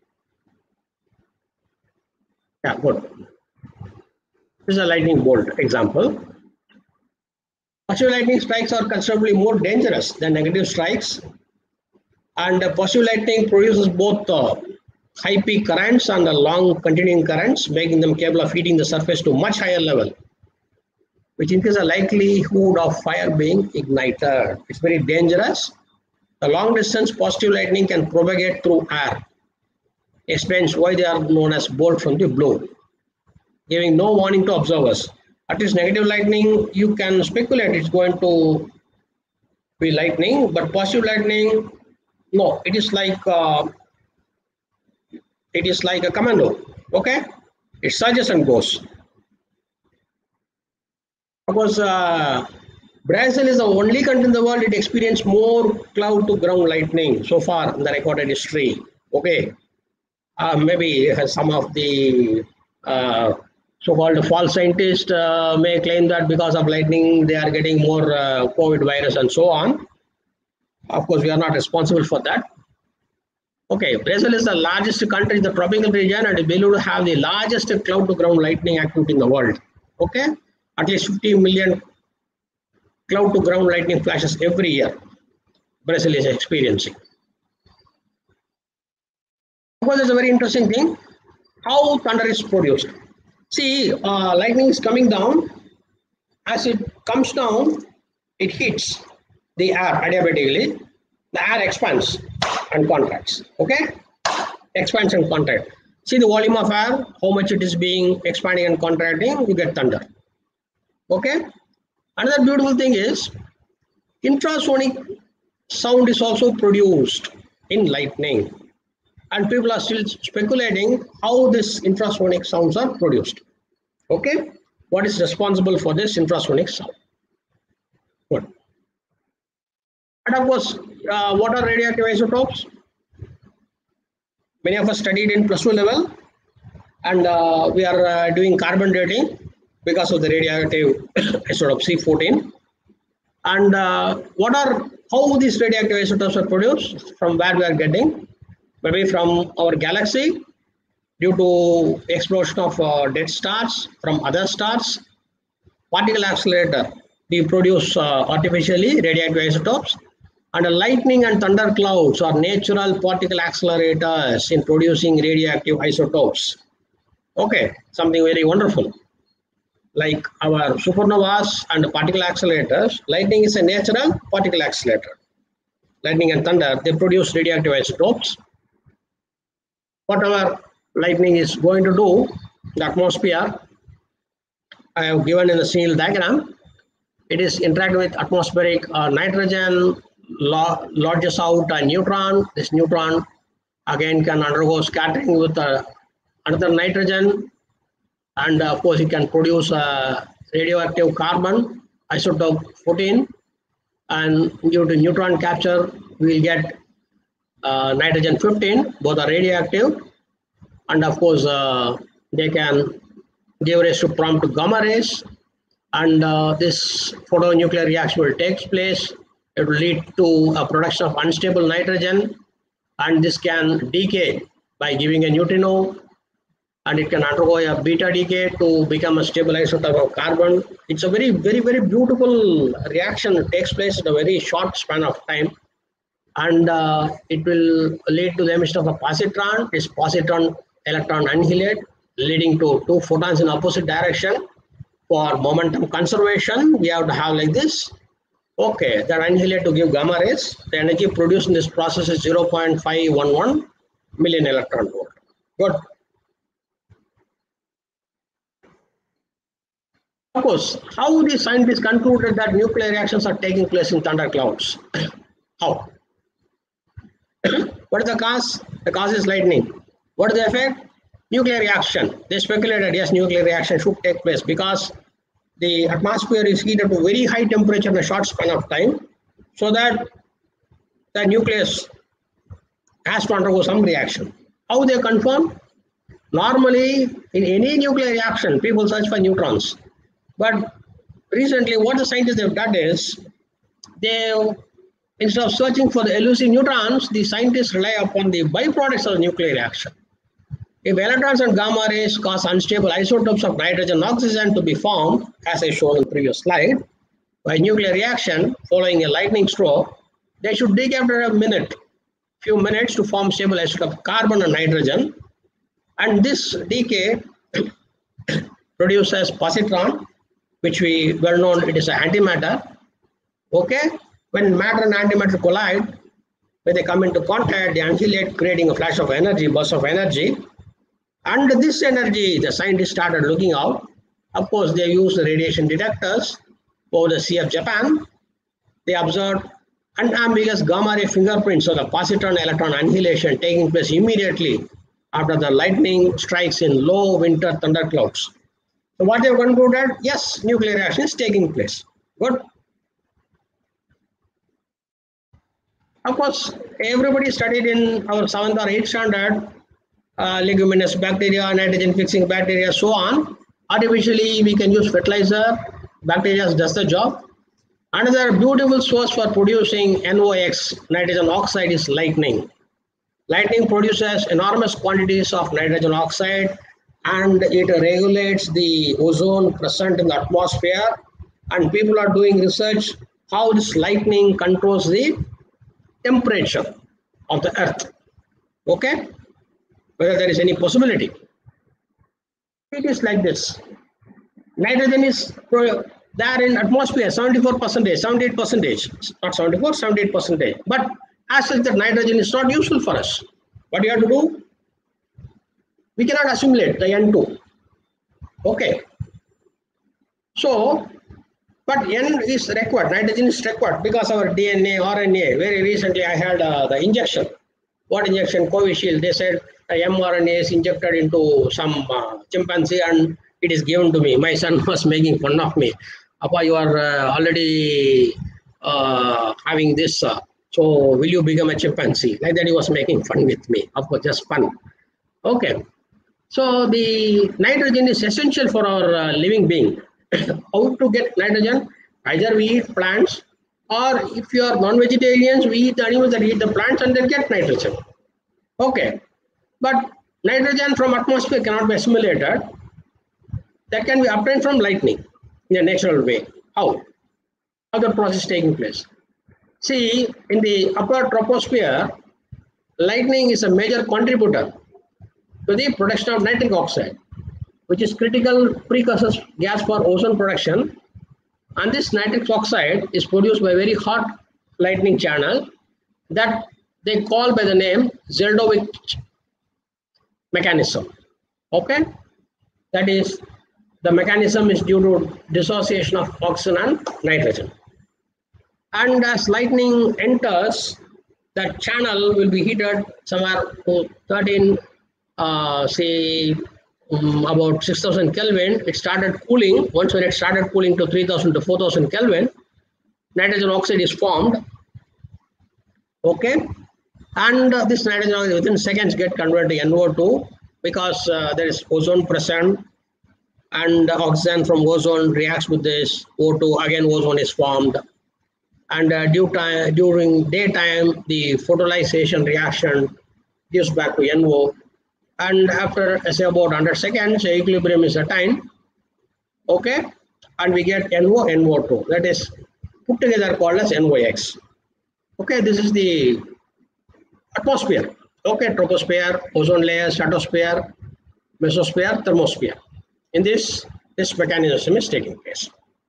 Yeah, good. This is a lightning bolt example. Positive lightning strikes are considerably more dangerous than negative strikes, and positive lightning produces both high peak currents and long continuing currents, making them capable of heating the surface to much higher level, which increases the likelihood of fire being ignited. It's very dangerous. The long distance positive lightning can propagate through air. Explains why they are known as bolt from the blue, giving no warning to observers. At least negative lightning, you can speculate it's going to be lightning, but positive lightning, no, it is like a commando. Okay, it surges and goes. Of course, Brazil is the only country in the world it experienced more cloud to ground lightning so far in the recorded history. Okay, maybe some of the so-called false scientists may claim that because of lightning they are getting more COVID virus and so on. Of course, we are not responsible for that. Okay, Brazil is the largest country in the tropical region and is believed to have the largest cloud to ground lightning activity in the world. Okay, at least 50 million cloud to ground lightning flashes every year Brazil is experiencing. Of course, it's a very interesting thing how thunder is produced. See, lightning is coming down. As it comes down, it hits the air adiabatically. The air expands and contracts. Okay, expands and contract. See the volume of air, how much it is being expanding and contracting, you get thunder. Okay. Another beautiful thing is infrasonic sound is also produced in lightning, and people are still speculating how this infrasonic sounds are produced. Okay, what is responsible for this infrasonic sound? Good. And of course, what are radioactive isotopes? Many of us studied in +2 level, and we are doing carbon dating because of the radioactive isotope C14. And how these radioactive isotopes are produced, from where we are getting, maybe from our galaxy due to explosion of dead stars, from other stars. Particle accelerator, we produce artificially radioactive isotopes, and lightning and thunder clouds are natural particle accelerators in producing radioactive isotopes. Okay, something very wonderful. Like our supernovas and particle accelerators, lightning is a natural particle accelerator. Lightning and thunder, they produce radioactive isotopes. Whatever lightning is going to do, the atmosphere, I have given in the Snell diagram, it is interacting with atmospheric nitrogen, lodges out a neutron. This neutron again can undergo scattering with another nitrogen, and of course it can produce radioactive carbon, isotope 14, and due to neutron capture we will get nitrogen 15. Both are radioactive, and of course they can give rise to prompt gamma rays, and this photonuclear reaction will take place. It will lead to a production of unstable nitrogen, and this can decay by giving a neutrino, and it can undergo a beta decay to become a stable isotope of carbon. It's a very, very, very beautiful reaction that takes place in a very short span of time, and it will lead to the emission of a positron. This positron electron annihilate, leading to two photons in opposite direction. For momentum conservation, we have to have like this. Okay, that annihilate to give gamma rays. The energy produced in this process is 0.511 million electron volt. Good. Of course, how the scientists concluded that nuclear reactions are taking place in thunderclouds? How? What is the cause? The cause is lightning. What is the effect? Nuclear reaction. They speculated, yes, nuclear reaction should take place because the atmosphere is heated to very high temperature in a short span of time, so that the nucleus has to undergo some reaction. How they confirm? Normally, in any nuclear reaction, people search for neutrons. But recently, what the scientists have done is, instead of searching for the elusive neutrons, the scientists rely upon the byproducts of the nuclear reaction. If electrons and gamma rays cause unstable isotopes of nitrogen and oxygen to be formed, as I showed in the previous slide, by nuclear reaction following a lightning stroke, they should decay after a few minutes to form stable isotope of carbon and nitrogen. And this decay produces positron, which we well known it is an antimatter. Okay, when matter and antimatter collide, when they come into contact, they annihilate, creating a flash of energy, burst of energy. And this energy, the scientists started looking out. Of course, they used the radiation detectors over the Sea of Japan. They observed unambiguous gamma ray fingerprints of the positron electron annihilation taking place immediately after the lightning strikes in low winter thunderclouds. So what they have concluded, yes, nuclear reaction is taking place. Good. Of course, everybody studied in our 7th or 8th standard leguminous bacteria, nitrogen fixing bacteria, so on. Artificially, we can use fertilizer. Bacteria does the job. Another beautiful source for producing NOx, nitrogen oxide, is lightning. Lightning produces enormous quantities of nitrogen oxide, and it regulates the ozone present in the atmosphere. And people are doing research how this lightning controls the temperature of the earth. Okay, whether there is any possibility. It is like this. Nitrogen is there in atmosphere 74%, 78%, not 74, 78%. But as such, that nitrogen is not useful for us. What you have to do? We cannot assimilate the N2. Okay. So, but N is required, nitrogen is required because our DNA, RNA, very recently I had the injection. What injection? Covishield. They said the mRNA is injected into some chimpanzee and it is given to me. My son was making fun of me. Appa, you are already having this, so will you become a chimpanzee? Like that he was making fun with me. Of course, just fun. Okay. So the nitrogen is essential for our living being. How to get nitrogen? Either we eat plants, or if you are non-vegetarians, we eat the animals that eat the plants and they get nitrogen. Okay. But nitrogen from atmosphere cannot be assimilated. That can be obtained from lightning in a natural way. How? How the process is taking place? See, in the upper troposphere, lightning is a major contributor to the production of nitric oxide, which is critical precursor gas for ozone production. And this nitric oxide is produced by very hot lightning channel that they call by the name Zeldovich mechanism. Okay, that is, the mechanism is due to dissociation of oxygen and nitrogen. And as lightning enters, that channel will be heated somewhere to 13, say about 6000 Kelvin. It started cooling. Once when it started cooling to 3000 to 4000 Kelvin, nitrogen oxide is formed. Okay, and this nitrogen oxide within seconds get converted to NO2 because there is ozone present, and oxygen from ozone reacts with this O2. Again, ozone is formed, and during daytime, the photolysation reaction gives back to NO. And after say about 100 seconds, equilibrium is attained. Okay, and we get NO, NO2. That is put together called as NOx. Okay, this is the atmosphere. Okay, troposphere, ozone layer, stratosphere, mesosphere, thermosphere. In this mechanism is taking place.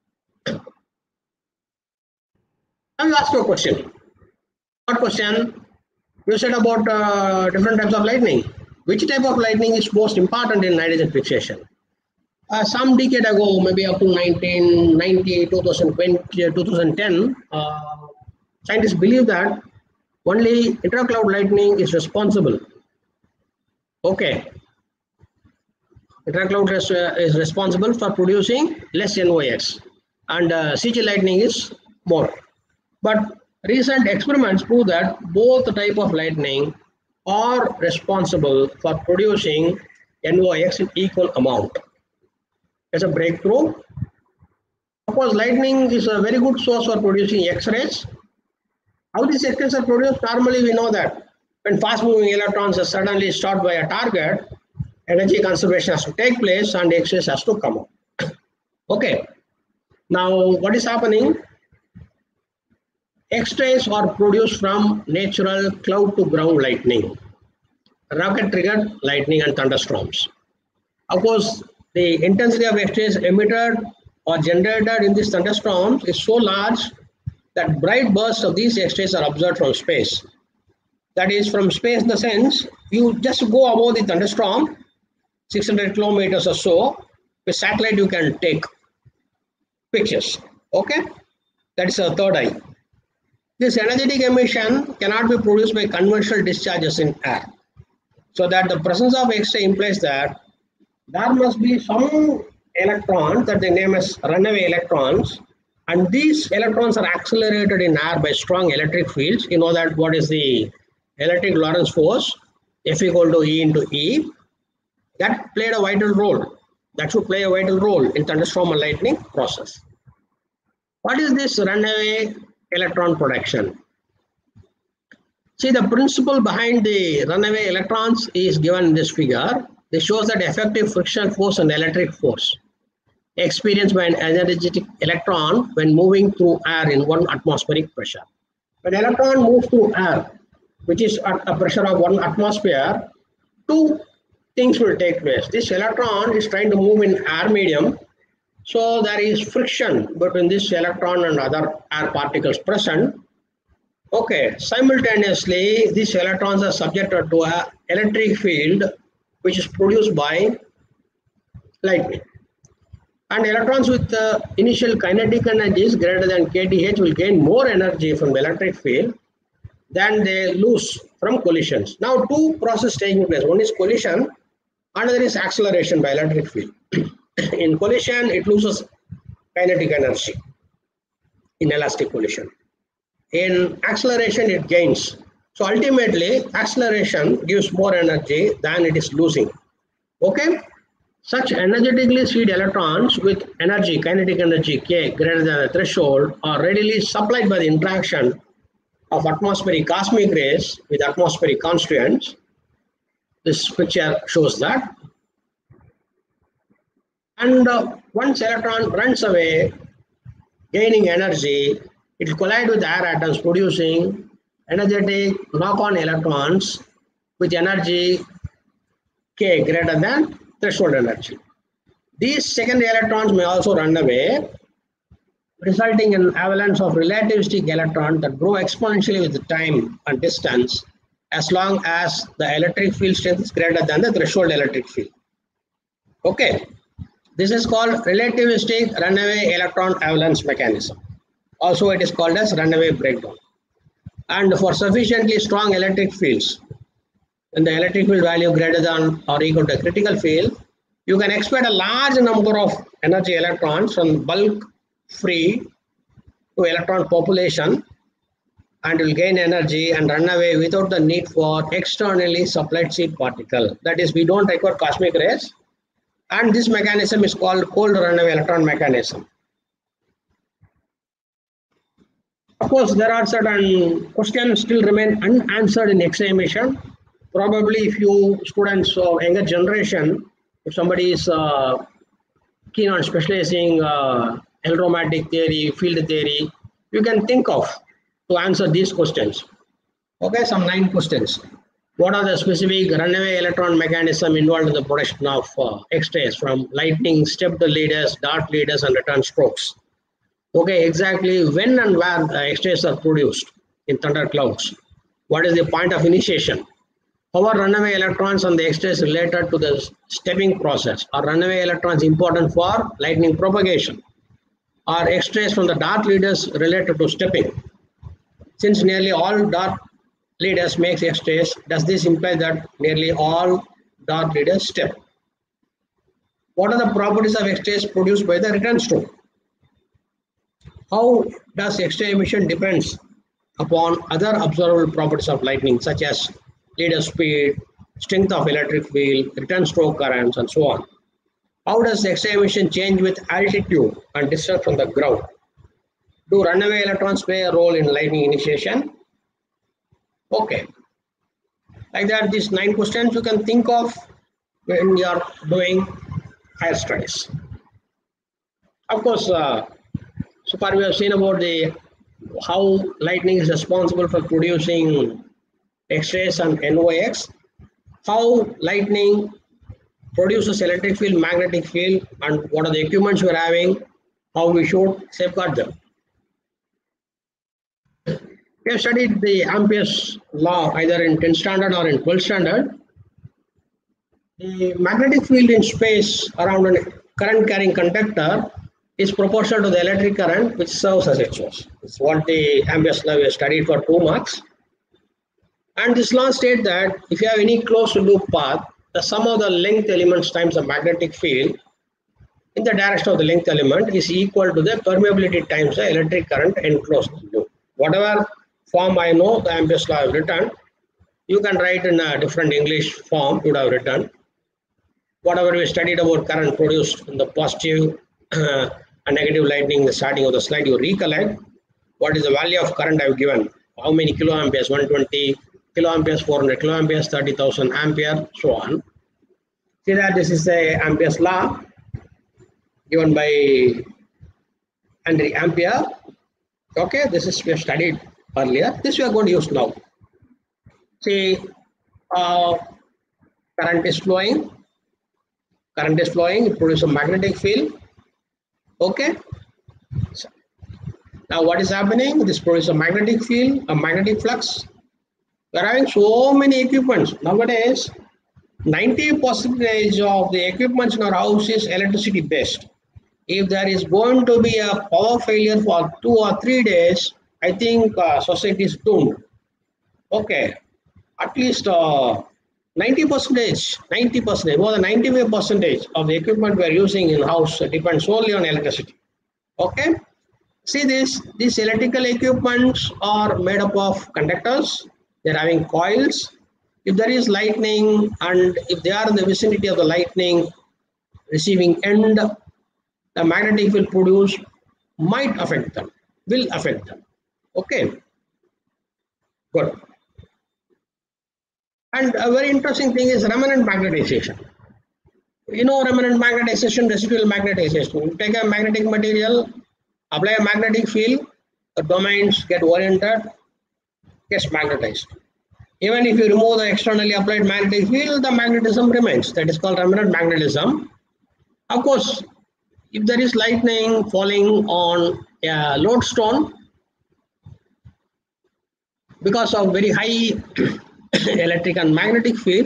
Now you ask your question. What question? You said about different types of lightning. Which type of lightning is most important in nitrogen fixation? Some decade ago, maybe up to 1990, 2020, 2010, scientists believe that only intracloud lightning is responsible. Okay. Intracloud is responsible for producing less NOx, and CG lightning is more. But recent experiments prove that both type of lightning are responsible for producing NOx in equal amount. It's a breakthrough. Of course, lightning is a very good source for producing X-rays. How these X-rays are produced? Normally, we know that when fast-moving electrons are suddenly stopped by a target, energy conservation has to take place and X-rays has to come out. Okay. Now, what is happening? X-rays are produced from natural cloud-to-ground lightning, rocket-triggered lightning and thunderstorms. Of course, the intensity of X-rays emitted or generated in these thunderstorms is so large that bright bursts of these X-rays are observed from space. That is, from space in the sense, you just go above the thunderstorm, 600 kilometers or so, with satellite you can take pictures. Okay, that is a third eye. This energetic emission cannot be produced by conventional discharges in air. So that the presence of X-ray implies that there must be some electrons that they name as runaway electrons, and these electrons are accelerated in air by strong electric fields. You know that what is the electric Lorentz force, F equal to E into E. That played a vital role. That should play a vital role in thunderstorm and lightning process. What is this runaway electron production? See, the principle behind the runaway electrons is given in this figure. This shows that effective frictional force and electric force experienced by an energetic electron when moving through air in 1 atmospheric pressure. When an electron moves through air, which is at a pressure of 1 atmosphere, two things will take place. This electron is trying to move in air medium, so there is friction between this electron and other air particles present. Okay, simultaneously, these electrons are subjected to an electric field which is produced by lightning. And electrons with initial kinetic energies greater than kTh will gain more energy from the electric field than they lose from collisions. Now, two processes taking place. One is collision, another is acceleration by electric field. In collision, it loses kinetic energy in elastic collision. In acceleration, it gains. So ultimately, acceleration gives more energy than it is losing. Okay? Such energetically seed electrons with energy, kinetic energy K greater than a threshold are readily supplied by the interaction of atmospheric cosmic rays with atmospheric constituents. This picture shows that. And once electron runs away, gaining energy, it will collide with air atoms, producing energetic knock-on electrons with energy K greater than threshold energy. These secondary electrons may also run away, resulting in an avalanche of relativistic electrons that grow exponentially with time and distance as long as the electric field strength is greater than the threshold electric field. Okay, this is called relativistic runaway electron avalanche mechanism. Also, it is called as runaway breakdown. and for sufficiently strong electric fields, when the electric field value greater than or equal to a critical field, you can expect a large number of energy electrons from bulk free to electron population, and will gain energy and run away without the need for externally supplied seed particle. That is, we don't require cosmic rays, and this mechanism is called cold runaway electron mechanism. Of course, there are certain questions still remain unanswered in X-ray emission. Probably if you students of younger generation, if somebody is keen on specializing electromagnetic theory, field theory, you can think of to answer these questions. Okay, some 9 questions. What are the specific runaway electron mechanism involved in the production of X-rays from lightning, stepped leaders, dart leaders, and return strokes? Okay, exactly when and where the X-rays are produced in thunderclouds? What is the point of initiation? How are runaway electrons on the X-rays related to the stepping process? Are runaway electrons important for lightning propagation? Are X-rays from the dart leaders related to stepping? Since nearly all dart leaders make X-rays, does this imply that nearly all dart leaders step? What are the properties of X-rays produced by the return stroke? How does X-ray emission depends upon other observable properties of lightning, such as leader speed, strength of electric field, return stroke currents, and so on? How does X-ray emission change with altitude and distance from the ground? Do runaway electrons play a role in lightning initiation? Okay. Like that, these 9 questions you can think of when you are doing higher studies. Of course, so far we have seen about how lightning is responsible for producing X-rays and NOx, how lightning produces electric field, magnetic field, and what are the equipments we are having, how we should safeguard them. We have studied the Ampere's law either in 10th standard or in 12th standard. The magnetic field in space around a current carrying conductor is proportional to the electric current which serves as its source. It's what the Ampere's law we have studied for 2 marks. And this law states that if you have any closed loop path, the sum of the length elements times the magnetic field in the direction of the length element is equal to the permeability times the electric current enclosed loop. Whatever form I know the Ampere's law I have written, you can write in a different English form you would have written. Whatever we studied about current produced in the positive and negative lightning in the starting of the slide, you recollect what is the value of current I have given, how many kiloamperes, 120 kiloamperes, 400 kiloamperes, 30,000 ampere, so on. See that this is the Ampere's law given by Henry Ampere. Okay, this is we have studied earlier. This we are going to use now. See, current is flowing. Current is flowing. It produces a magnetic field. Okay. So, now what is happening? This produces a magnetic field, a magnetic flux. We are having so many equipments nowadays. 90% of the equipments in our house is electricity based. If there is going to be a power failure for 2 or 3 days, I think society is doomed. Okay, at least 90%, more than 95% of the equipment we are using in house depends solely on electricity. Okay, see these electrical equipments are made up of conductors. They're having coils. If there is lightning and if they are in the vicinity of the lightning receiving end, the magnetic field produced might affect them, will affect them. Okay, good. And a very interesting thing is remnant magnetization. You know remnant magnetization, residual magnetization. You take a magnetic material, apply a magnetic field, the domains get oriented, gets magnetized. Even if you remove the externally applied magnetic field, the magnetism remains. That is called remnant magnetism. Of course, if there is lightning falling on a lodestone, because of very high electric and magnetic field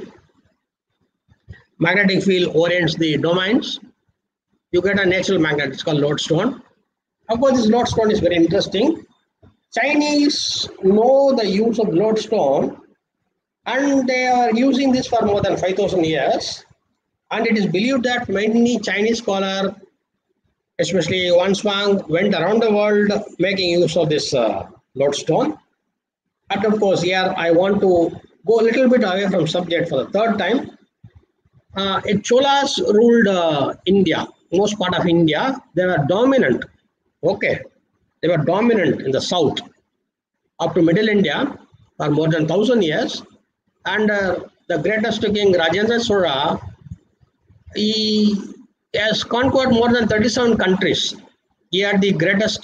orients the domains, you get a natural magnet. It's called lodestone. Of course, this lodestone is very interesting. Chinese know the use of lodestone, and they are using this for more than 5,000 years. And it is believed that many Chinese scholars, especially Wang Shuang, went around the world making use of this lodestone. And of course, here I want to go a little bit away from subject for the third time. Cholas ruled India, most part of India. They were dominant. Okay, they were dominant in the south up to middle India for more than 1,000 years. And the greatest king Rajendra Chola, he has conquered more than 37 countries. He had the greatest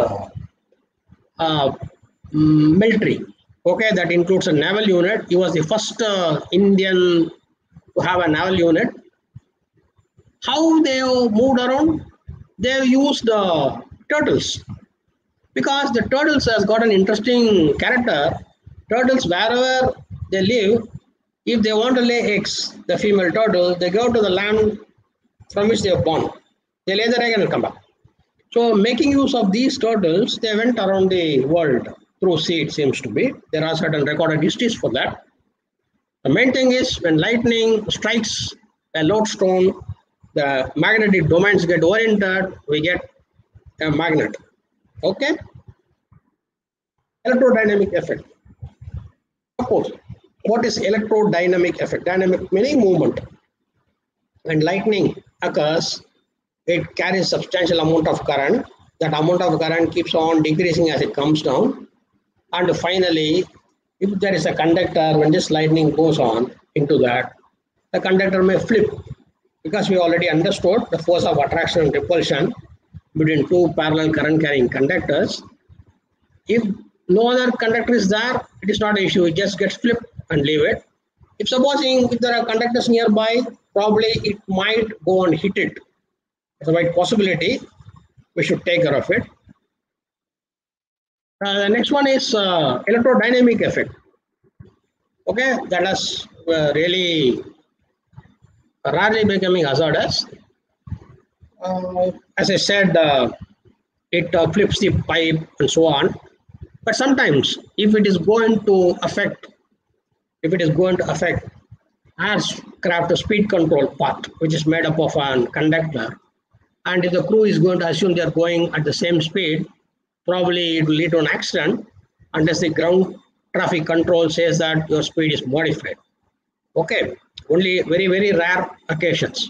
military. Okay, that includes a naval unit. He was the first Indian to have a naval unit. How they moved around? They used turtles, because the turtles has got an interesting character. Turtles, wherever they live, if they want to lay eggs, the female turtle, they go to the land from which they are born. They lay their egg and come back. So making use of these turtles, they went around the world through sea, it seems to be. There are certain recorded histories for that. The main thing is when lightning strikes a lodestone, the magnetic domains get oriented, we get a magnet. Okay? Electrodynamic effect. Of course, what is electrodynamic effect? Dynamic meaning movement. When lightning occurs, it carries substantial amount of current. That amount of current keeps on decreasing as it comes down. And finally, if there is a conductor, when this lightning goes on into that, the conductor may flip, because we already understood the force of attraction and repulsion between two parallel current carrying conductors. If no other conductor is there, it is not an issue. It just gets flipped and leave it. If supposing if there are conductors nearby, probably it might go and hit it. It's a wide possibility. We should take care of it. The next one is electrodynamic effect. Okay, that is really rarely becoming hazardous. As I said, it flips the pipe and so on. But sometimes, if it is going to affect aircraft speed control part, which is made up of a conductor, and if the crew is going to assume they are going at the same speed, probably it will lead to an accident unless the ground traffic control says that your speed is modified. Okay, only very, very rare occasions.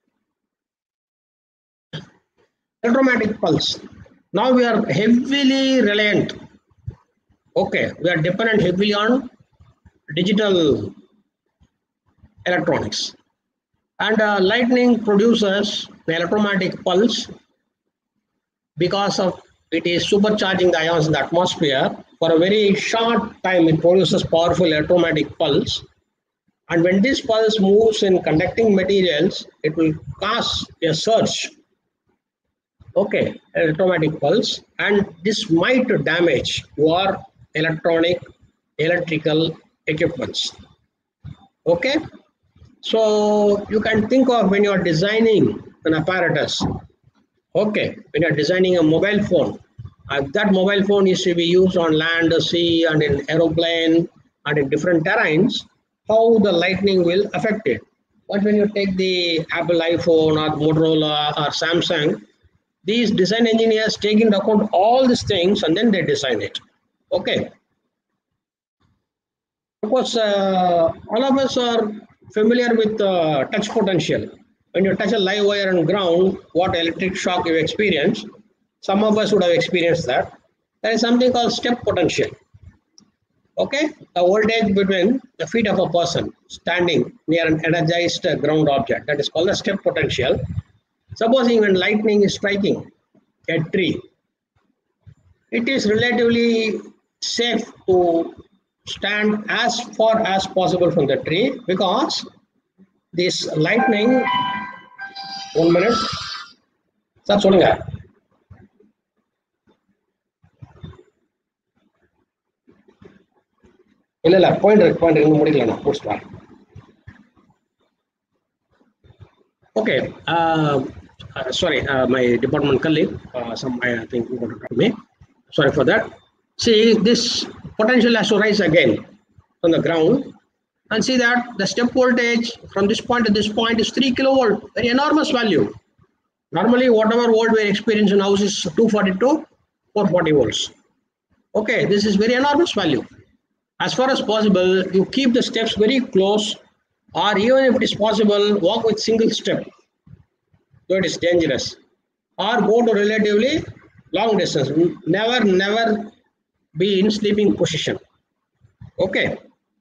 Electromagnetic pulse. Now we are heavily reliant. Okay, we are dependent heavily on digital electronics. And lightning produces the electromagnetic pulse because of it is supercharging the ions in the atmosphere. For a very short time, it produces powerful electromagnetic pulse. And when this pulse moves in conducting materials, it will cause a surge. Okay, electromagnetic pulse. And this might damage your electrical equipments. Okay. So you can think of when you are designing an apparatus. Okay, when you are designing a mobile phone, that mobile phone is to be used on land, sea, and in aeroplane, and in different terrains, how the lightning will affect it. But when you take the Apple iPhone or Motorola or Samsung, these design engineers take into account all these things and then they design it. Okay. Of course, all of us are familiar with touch potential. When you touch a live wire on ground, what electric shock you experience, some of us would have experienced that. There is something called step potential. Okay, the voltage between the feet of a person standing near an energized ground object, that is called the step potential. Supposing when lightning is striking a tree, it is relatively safe to stand as far as possible from the tree, because this lightning, 1 minute, sir, solunga. Illa pointer innu mudikala na post. Okay, sorry, my department colleague, I think wanted to me. Sorry for that. See, this potential has to rise again from the ground, and see that the step voltage from this point to this point is 3 kilovolt, very enormous value. Normally, whatever volt we experience in house is 242, 440 volts. Okay, this is very enormous value. As far as possible, you keep the steps very close, or even if it is possible, walk with single step, though it is dangerous, or go to relatively long distance. Never be in sleeping position. Okay.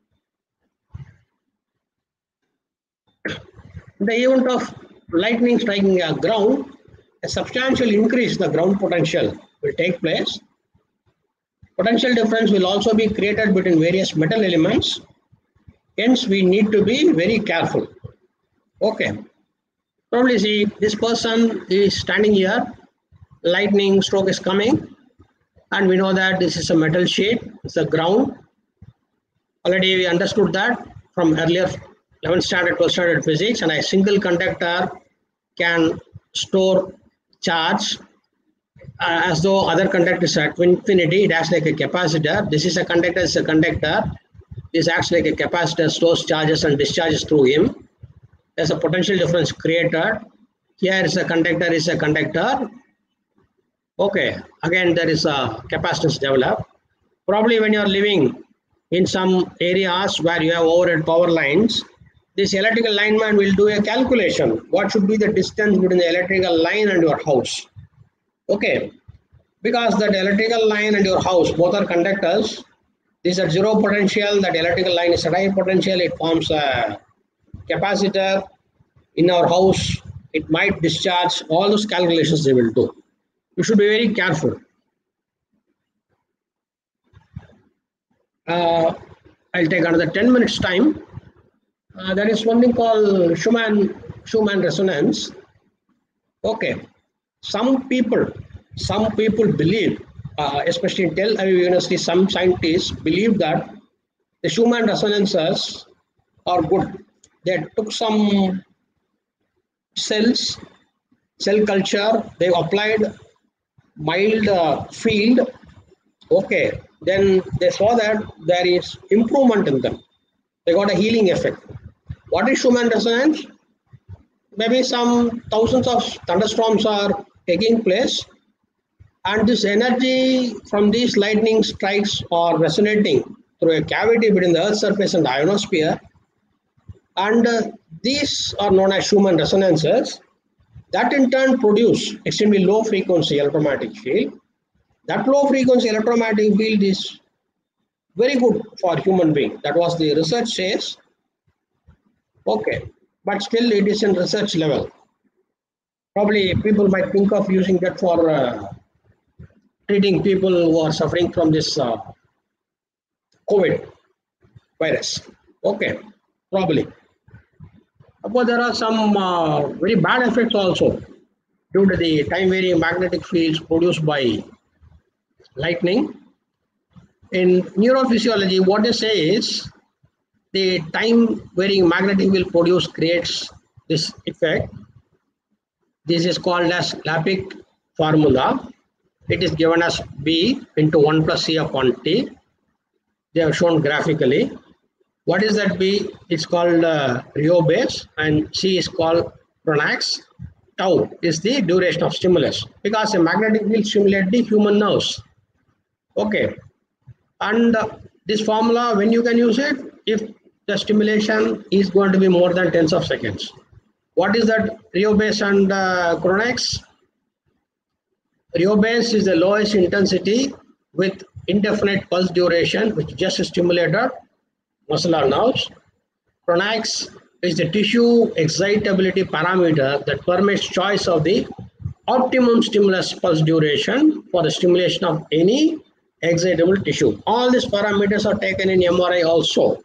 In the event of lightning striking a ground, a substantial increase in the ground potential will take place. Potential difference will also be created between various metal elements. Hence, we need to be very careful. Okay. Probably see this person is standing here, lightning stroke is coming, and we know that this is a metal sheet, it's a ground. Already we understood that from earlier 11th standard, 12th standard physics, and a single conductor can store charge as though other conductors at infinity. It acts like a capacitor. This is a conductor, it's a conductor. This acts like a capacitor, stores charges and discharges through him. There's a potential difference created. Here is a conductor, Okay, again there is a capacitance developed. Probably when you are living in some areas where you have overhead power lines, this electrical lineman will do a calculation. What should be the distance between the electrical line and your house? Okay, because that electrical line and your house both are conductors. This is at zero potential, that electrical line is at high potential, it forms a capacitor. In our house, it might discharge. All those calculations they will do. You should be very careful. I'll take another 10 minutes time. There is one thing called Schumann resonance. Okay, some people believe, especially in Tel Aviv University, some scientists believe that the Schumann resonances are good. They took some cell culture, they applied mild field. Okay, then they saw that there is improvement in them. They got a healing effect. What is Schumann resonance? Maybe some thousands of thunderstorms are taking place, and this energy from these lightning strikes are resonating through a cavity between the Earth's surface and the ionosphere, and these are known as Schumann resonances. That in turn produce extremely low frequency electromagnetic field. That low frequency electromagnetic field is very good for human being. That was the research says. Okay, but still it is in research level. Probably people might think of using that for treating people who are suffering from this COVID virus. Okay, probably. But there are some very bad effects also due to the time varying magnetic fields produced by lightning. In neurophysiology, what they say is the time varying magnetic field creates this effect. This is called as Lappic formula. It is given as B into 1 plus C upon T. They have shown graphically. What is that B? It's called Rho base, and C is called Chronax. Tau is the duration of stimulus, because a magnetic field stimulates the human nerves. Okay, and this formula, when you can use it, if the stimulation is going to be more than tens of seconds. What is that Rho base and Chronax? Rho base is the lowest intensity with indefinite pulse duration, which just stimulated muscular nerves. Chronax is the tissue excitability parameter that permits choice of the optimum stimulus pulse duration for the stimulation of any excitable tissue. All these parameters are taken in MRI also.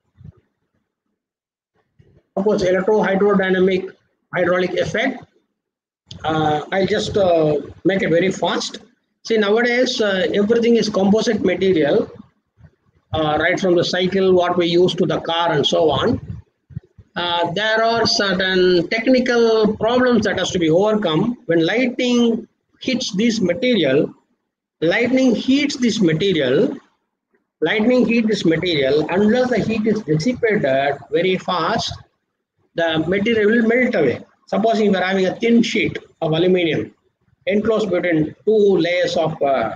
Of course, electrohydrodynamic hydraulic effect. I'll just make it very fast. See, nowadays everything is composite material, right from the cycle, what we use, to the car and so on. There are certain technical problems that has to be overcome. When lightning hits this material, lightning heats this material. Lightning heats this material. Unless the heat is dissipated very fast, the material will melt away. Supposing we are having a thin sheet of aluminium enclosed between two layers of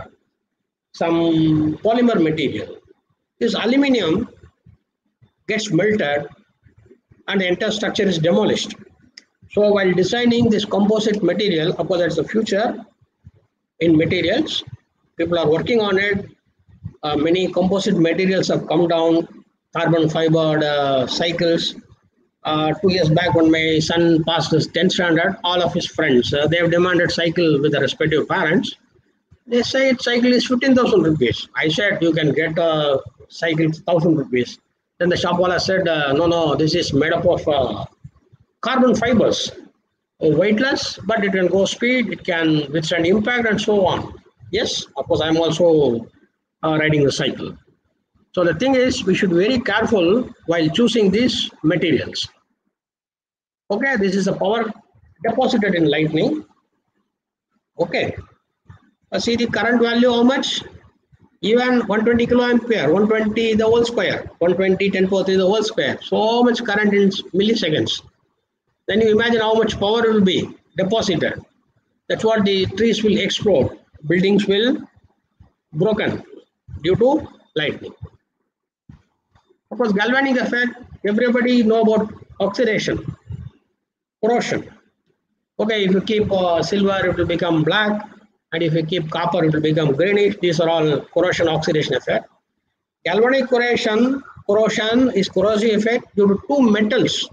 some polymer material. This aluminium gets melted and the entire structure is demolished. So while designing this composite material, of course that's the future in materials, people are working on it. Many composite materials have come down, carbon fiber cycles. 2 years back when my son passed his 10th standard, all of his friends, they have demanded cycle with their respective parents. They said cycle is 15,000 rupees. I said you can get a cycle 1,000 rupees. Then the shopwala said, no, this is made up of carbon fibers, weightless, but it can go speed, it can withstand impact and so on. Yes, of course, I'm also riding the cycle. So the thing is, we should be very careful while choosing these materials. Okay, this is a power deposited in lightning. Okay, see the current value how much? Even 120 kiloampere, 120 the whole square, 120 10 power 3 the whole square. So much current in milliseconds. Then you imagine how much power will be deposited. That's what the trees will explode, buildings will broken due to lightning. Of course, galvanic effect, everybody know about oxidation, corrosion. Okay, if you keep silver, it will become black, and if you keep copper, it will become greenish. These are all corrosion oxidation effect. Galvanic corrosion is corrosive effect due to two metals.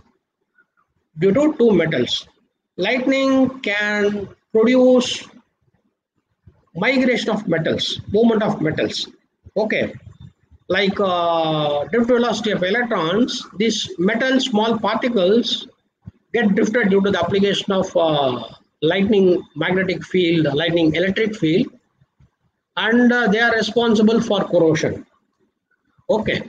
Lightning can produce migration of metals, movement of metals. Okay, like drift velocity of electrons, these metal small particles get drifted due to the application of lightning magnetic field, lightning electric field, and they are responsible for corrosion. Okay,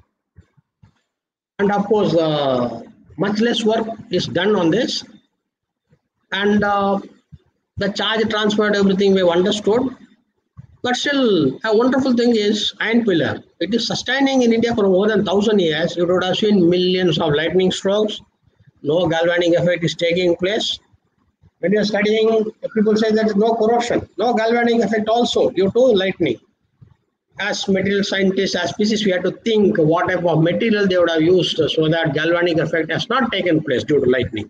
and of course much less work is done on this, and the charge transferred, everything we've understood. But still, a wonderful thing is iron pillar. It is sustaining in India for more than 1,000 years. You would have seen millions of lightning strokes. No galvanic effect is taking place. When you are studying, people say there is no corrosion, no galvanic effect also due to lightning. As material scientists, as physicists, we have to think what type of material they would have used so that galvanic effect has not taken place due to lightning.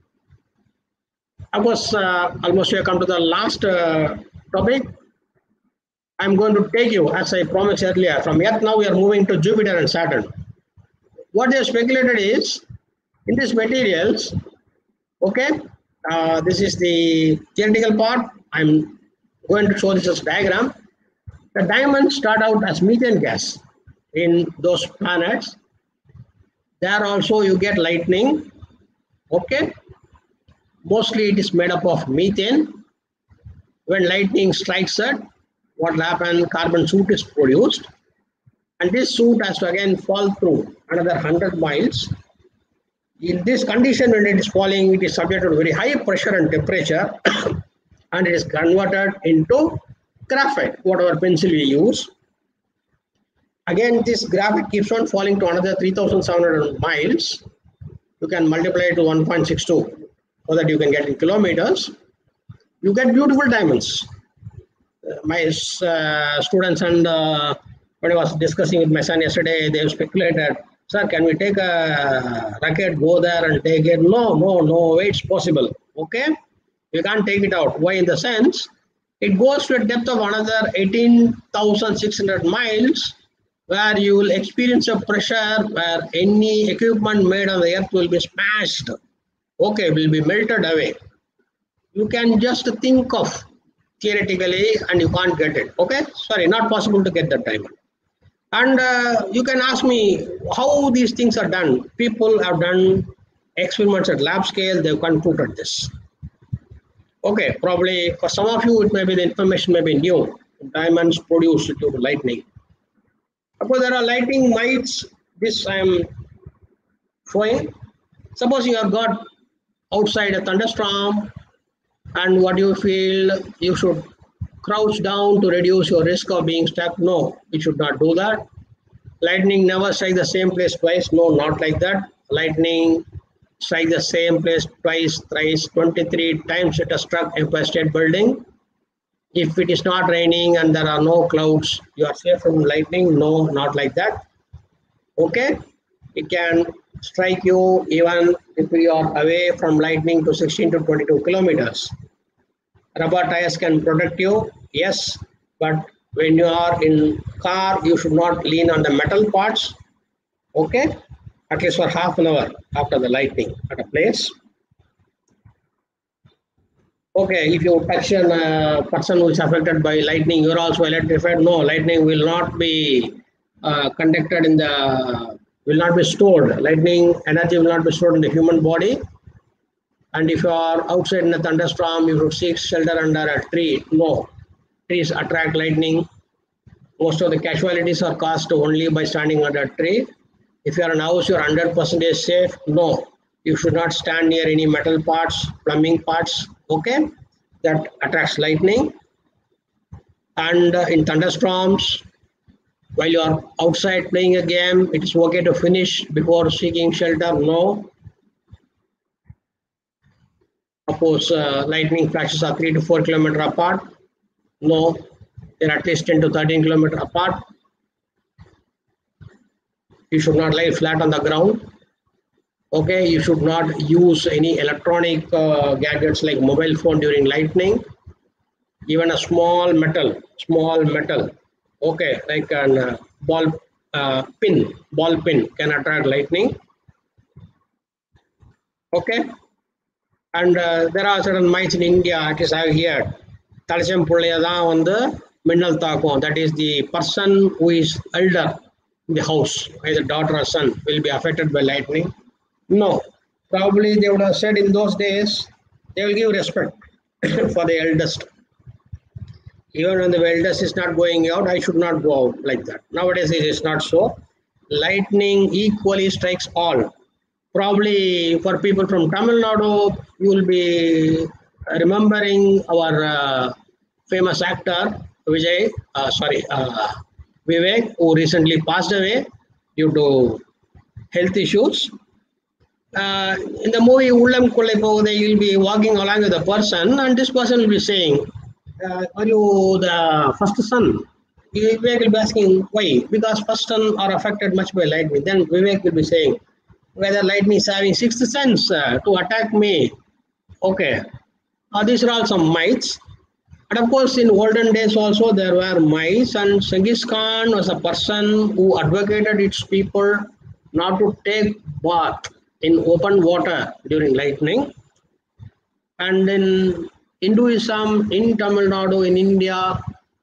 Of course, almost we have come to the last topic. I'm going to take you, as I promised earlier, from Earth now we are moving to Jupiter and Saturn. What they have speculated is, in these materials, okay, this is the theoretical part. I'm going to show this as a diagram. The diamonds start out as methane gas in those planets. There also you get lightning, okay. Mostly it is made up of methane. When lightning strikes it, what will happen? Carbon soot is produced, and this soot has to again fall through another 100 miles. In this condition, when it is falling, it is subjected to very high pressure and temperature, and it is converted into graphite, whatever pencil we use. Again, this graphite keeps on falling to another 3,700 miles. You can multiply it to 1.62 so that you can get in kilometers. You get beautiful diamonds. My students and when I was discussing with my son yesterday, they speculated, sir, can we take a rocket, go there and take it? No way it's possible. Okay, you can't take it out. Why? In the sense, it goes to a depth of another 18,600 miles, where you will experience a pressure where any equipment made on the earth will be smashed. Okay, will be melted away. You can just think of theoretically, and you can't get it. Okay, sorry, not possible to get that diamond. And you can ask me how these things are done. People have done experiments at lab scale. They've concluded this. Okay, probably for some of you, it may be the information may be new. Diamonds produced due to lightning. Of course, there are lightning mites. This I am showing. Suppose you have got outside a thunderstorm, and what you feel, you should crouch down to reduce your risk of being stuck. No, you should not do that. Lightning never strike the same place twice. No, not like that. Lightning strike the same place twice, thrice, 23 times it has struck Empire State Building. If it is not raining and there are no clouds, you are safe from lightning. No, not like that. Okay, it can strike you even if you are away from lightning to 16 to 22 kilometers. Rubber tires can protect you, yes, but when you are in car, you should not lean on the metal parts. Okay, at least for half an hour after the lightning at a place. Okay, if you touch a person who is affected by lightning, you're also electrified. No, lightning will not be conducted in the, will not be stored. Lightning energy will not be stored in the human body. And if you are outside in a thunderstorm, you should seek shelter under a tree. No, trees attract lightning. Most of the casualties are caused only by standing under a tree. If you are in a house, you are 100% safe. No, you should not stand near any metal parts, plumbing parts. Okay, that attracts lightning. And in thunderstorms, while you are outside playing a game, it is okay to finish before seeking shelter. No. Suppose lightning flashes are 3 to 4 kilometers apart. No, they're at least 10 to 13 kilometers apart. You should not lie flat on the ground. Okay, you should not use any electronic gadgets like mobile phone during lightning. Even a small metal, okay, like a ball pin can attract lightning. Okay, and there are certain myths in India, at least I have heard. Thalacham Pullaya on the minnal thakum, that is the person who is elder in the house, either daughter or son, will be affected by lightning. No, probably they would have said in those days, they will give respect for the eldest. Even when the eldest is not going out, I should not go out like that. Nowadays it is not so. Lightning equally strikes all. Probably for people from Tamil Nadu, you will be remembering our famous actor Vivek, who recently passed away due to health issues. In the movie Ullam Kollai Pogudai, you will be walking along with a person, and this person will be saying, are you the first son? Vivek will be asking, why? Because first son are affected much by lightning. Then Vivek will be saying, whether lightning is having sixth sense to attack me. Okay, these are all some myths. And of course, in olden days also there were myths, and Genghis Khan was a person who advocated its people not to take bath in open water during lightning. And in Hinduism, in Tamil Nadu, in India,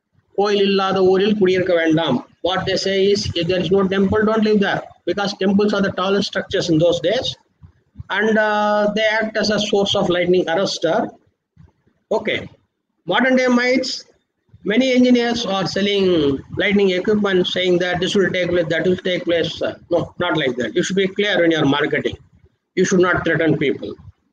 what they say is, if there is no temple, don't live there, because temples are the tallest structures in those days, and they act as a source of lightning arrestor. Okay, modern day myths, many engineers are selling lightning equipment saying that this will take place, that will take place. No, not like that. You should be clear when you are marketing. You should not threaten people.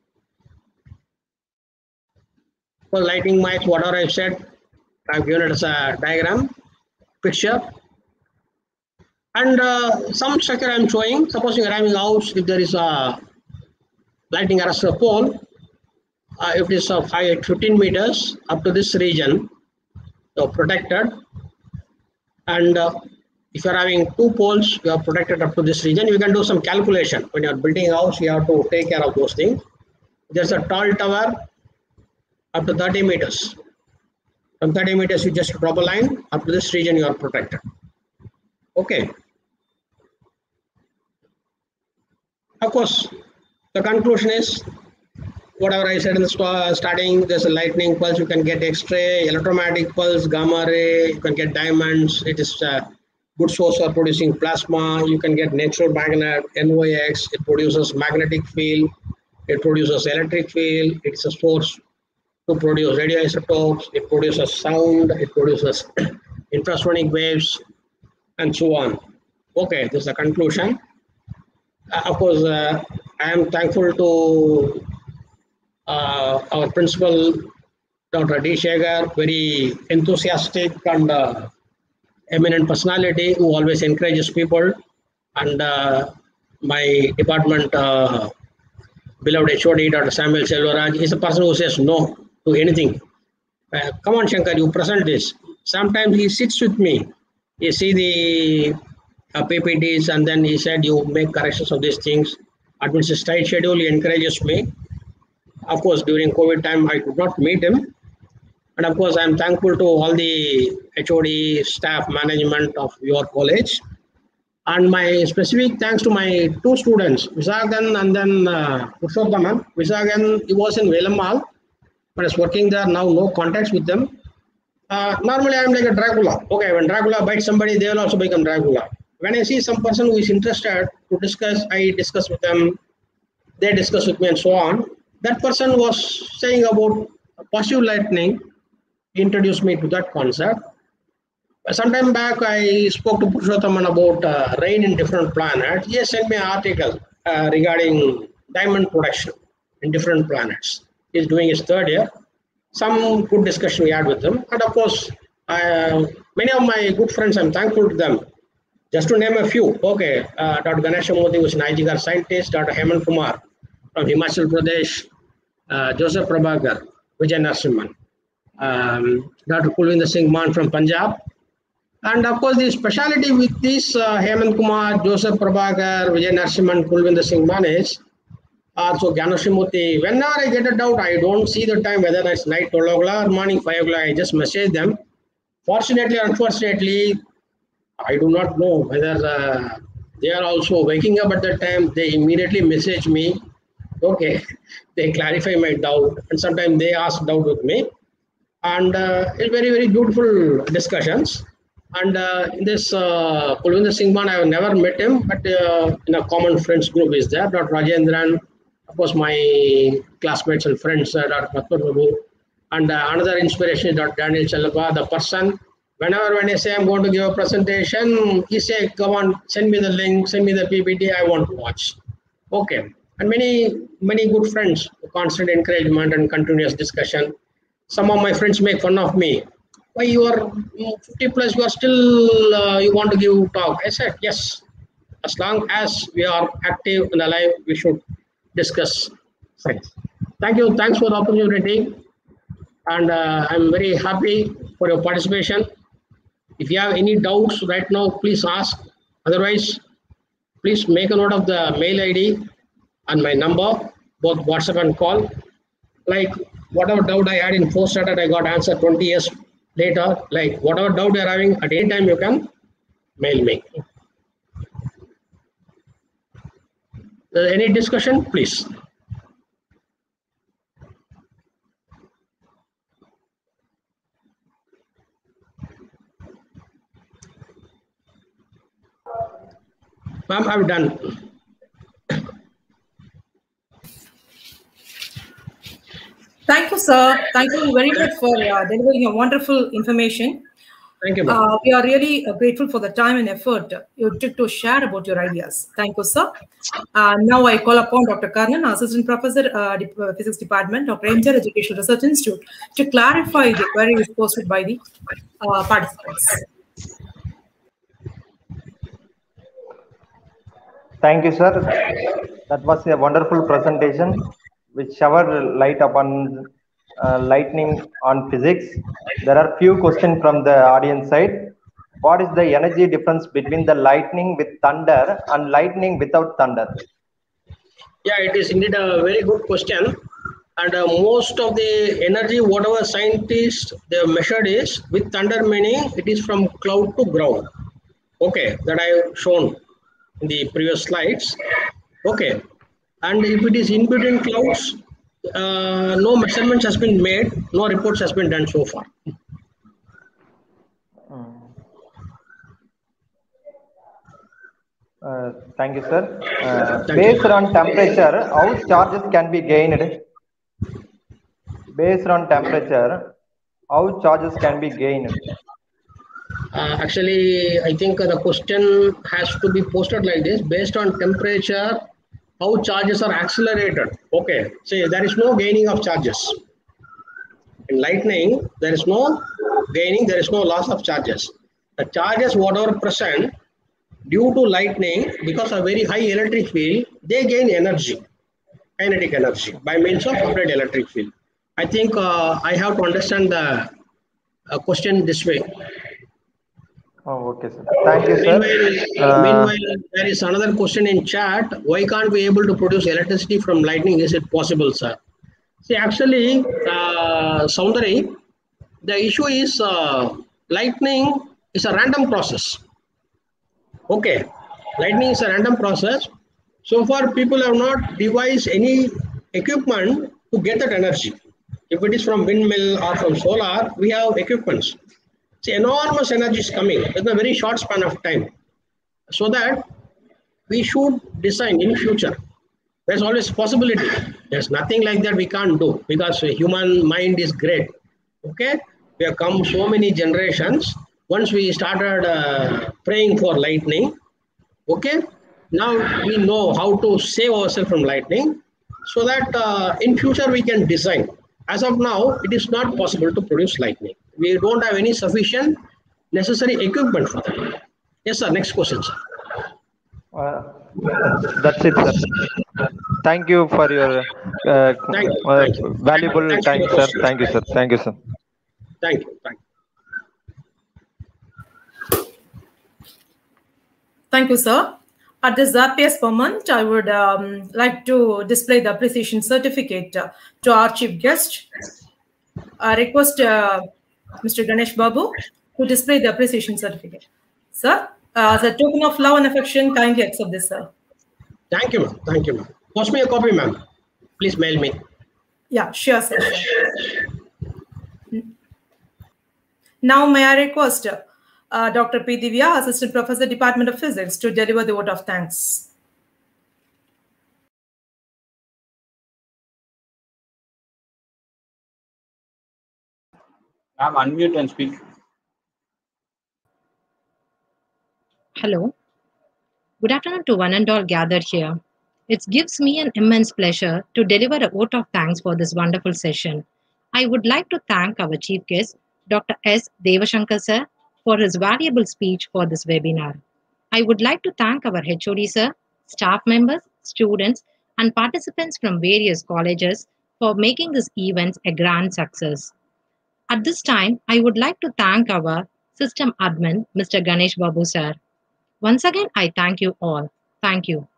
For lightning myths, whatever I said, I've given it as a diagram, picture. And some structure I'm showing, supposing you're having a house, if there is a lightning arrestor pole, if it is 15 meters up to this region, so protected. And if you're having two poles, you are protected up to this region. You can do some calculation. When you're building a house, you have to take care of those things. There's a tall tower up to 30 meters. From 30 meters, you just drop a line. Up to this region, you are protected. Okay. Of course, the conclusion is, whatever I said in the starting, there's a lightning pulse, you can get X-ray, electromagnetic pulse, gamma ray, you can get diamonds. It is a good source for producing plasma. You can get natural magnet, NOx, it produces magnetic field, it produces electric field, it's a source to produce radioisotopes, it produces sound, it produces infrasonic waves, and so on. Okay, this is the conclusion. Of course, I am thankful to our principal, Dr. D. Shekhar, very enthusiastic and eminent personality who always encourages people, and my department beloved HOD, Dr. Samuel Selvaraj, is a person who says no to anything. Come on, Shankar, you present this. Sometimes he sits with me. You see the PPTs, and then he said, you make corrections of these things. Amidst his tight schedule, he encourages me. Of course, during COVID time, I could not meet him. And of course, I'm thankful to all the HOD, staff, management of your college. And my specific thanks to my two students, Visagan and then Purushothaman. Visagan, he was in Velamal, but is working there now, no contacts with them. Normally, I'm like a Dracula. Okay, when Dracula bites somebody, they will also become Dracula. When I see some person who is interested to discuss, I discuss with them, they discuss with me and so on. That person was saying about positive lightning. He introduced me to that concept. Some time back, I spoke to Purushothaman about rain in different planets. He sent me an article regarding diamond production in different planets. He's doing his third year. Some good discussion we had with them. And of course, many of my good friends, I'm thankful to them. Just to name a few, okay, Dr. Ganesha Modi was an IGR scientist, Dr. Hemant Kumar from Himachal Pradesh, Joseph Prabhakar, Vijay Narasimhan, Dr. Kulwinder Singh Man from Punjab. And of course, the speciality with this Hemant Kumar, Joseph Prabhakar, Vijay Narasimhan, Kulwinder Singh Man is also Gyanashrimurthy. Whenever I get a doubt, I don't see the time, whether it's night 12 o'clock or morning 5 o'clock, I just message them. Fortunately or unfortunately, I do not know whether they are also waking up at that time. They immediately message me. Okay, they clarify my doubt, and sometimes they ask doubt with me. And it's very, very beautiful discussions. And in this Kulwinder Singh Man, I have never met him, but in a common friends group is there. Dr. Rajendran, of course, my classmates and friends, Dr. Patpar Prabhu. And another inspiration is Dr. Daniel Chalapa, the person. Whenever when I say I'm going to give a presentation, he say, come on, send me the link, send me the PPT, I want to watch. Okay. And many good friends, constant encouragement and continuous discussion. Some of my friends make fun of me. Why you are 50 plus, you are still, you want to give talk? I said, yes, as long as we are active and alive, we should discuss science. Thank you. Thanks for the opportunity. And I'm very happy for your participation. If you have any doubts right now, please ask. Otherwise, please make a note of the mail ID and my number, both WhatsApp and call. Like whatever doubt I had in 4th standard, I got answer 20 years later. Like whatever doubt you're having, at any time you can mail me. Any discussion, please. Ma'am, I'm done.
Thank you, sir. Thank you very much for delivering your wonderful information.
Thank you, ma'am.
We are really grateful for the time and effort you took to share about your ideas. Thank you, sir. Now I call upon Dr. Karnan, Assistant Professor, Physics Department, Dr. MGR Educational Research Institute, to clarify the queries posted by the participants.
Thank you, sir. That was a wonderful presentation which showered light upon lightning on physics. There are few questions from the audience side. What is the energy difference between the lightning with thunder and lightning without thunder?
Yeah, it is indeed a very good question. And most of the energy, whatever scientists they have measured is with thunder, meaning it is from cloud to ground. Okay, that I have shown in the previous slides. Okay, and if it is in between clouds, no measurements has been made, no reports has been done so far.
Thank you, sir. Based on temperature, how charges can be gained? Based on temperature, how charges can be gained?
Actually, I think the question has to be posted like this: based on temperature, how charges are accelerated? Okay, so there is no gaining of charges. In lightning, there is no gaining, there is no loss of charges. The charges, whatever present, due to lightning, because of very high electric field, they gain energy, kinetic energy, by means of applied electric field. I think I have to understand the question this way.
Oh, okay, sir. Thank you, sir.
Meanwhile, there is another question in chat. Why can't we able to produce electricity from lightning? Is it possible, sir? See, actually, Soundari, the issue is lightning is a random process. Okay, lightning is a random process. So far, people have not devised any equipment to get that energy. If it is from windmill or from solar, we have equipments. See, enormous energy is coming in a very short span of time. So that we should design in future. There's always possibility. There's nothing like that we can't do, because human mind is great. Okay, we have come so many generations. Once we started praying for lightning, okay, now we know how to save ourselves from lightning, so that in future we can design. As of now, it is not possible to produce lightning. We don't have any sufficient necessary equipment for that. Yes, sir. Next question, sir.
That's it, sir. Thank you for your valuable time, sir. Thank you, sir. Thank you, sir.
Thank you. Thank you.
Thank you, sir. At this happiest moment, I would like to display the appreciation certificate to our chief guest. I request Mr. Ganesh Babu to display the appreciation certificate. Sir, as a token of love and affection, kindly accept this, sir.
Thank you, ma'am. Thank you, ma'am. Post me a copy, ma'am. Please mail me.
Yeah, sure, sir. Now, may I request Dr. P. Divya, Assistant Professor, Department of Physics, to deliver the vote of thanks.
Ma'am, unmute and speak.
Hello. Good afternoon to one and all gathered here. It gives me an immense pleasure to deliver a vote of thanks for this wonderful session. I would like to thank our chief guest, Dr. S. Devashankar sir, for his valuable speech for this webinar. I would like to thank our HOD sir, staff members, students, and participants from various colleges for making this event a grand success. At this time, I would like to thank our system admin, Mr. Ganesh Babu sir. Once again, I thank you all. Thank you.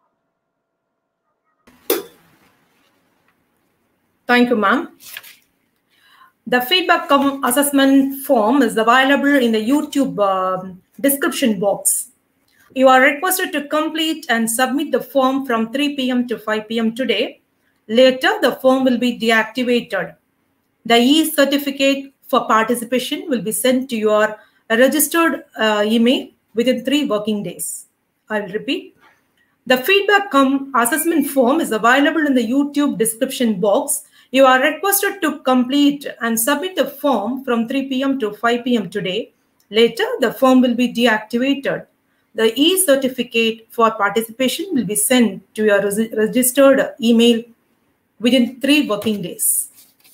Thank you, ma'am. The feedback assessment form is available in the YouTube description box. You are requested to complete and submit the form from 3 p.m. to 5 p.m. today. Later, the form will be deactivated. The e-certificate for participation will be sent to your registered email within 3 working days. I will repeat. The feedback assessment form is available in the YouTube description box. You are requested to complete and submit the form from 3 p.m. to 5 p.m. today. Later, the form will be deactivated. The e-certificate for participation will be sent to your registered email within 3 working days.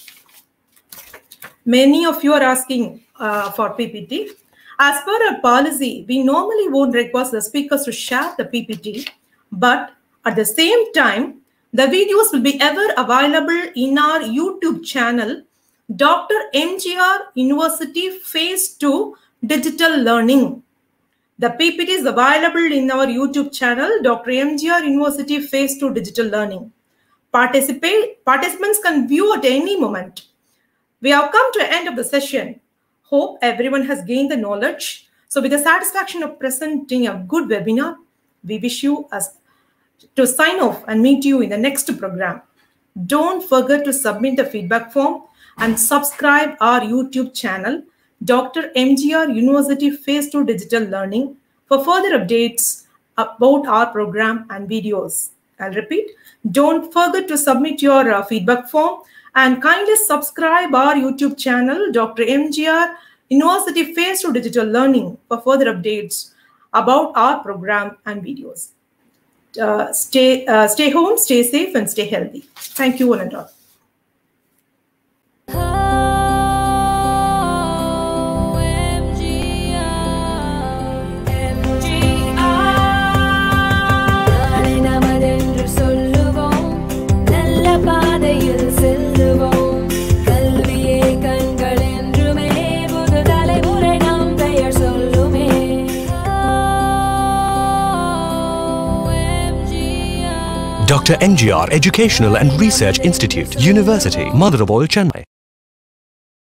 Many of you are asking for PPT. As per our policy, we normally won't request the speakers to share the PPT, but at the same time, the videos will be ever available in our YouTube channel, Dr. MGR University Phase 2 Digital Learning. The PPT is available in our YouTube channel, Dr. MGR University Phase 2 Digital Learning. Participants can view at any moment. We have come to the end of the session. Hope everyone has gained the knowledge. So with the satisfaction of presenting a good webinar, we wish you to sign off and meet you in the next program. Don't forget to submit the feedback form and subscribe our YouTube channel, Dr. MGR University Phase 2 Digital Learning, for further updates about our program and videos. I'll repeat, don't forget to submit your feedback form and kindly subscribe our YouTube channel, Dr. MGR University Phase 2 Digital Learning, for further updates about our program and videos. Stay home, stay safe, and stay healthy. Thank you, one and all.
Dr. NGR Educational and Research Institute, University, Madurai, Chennai.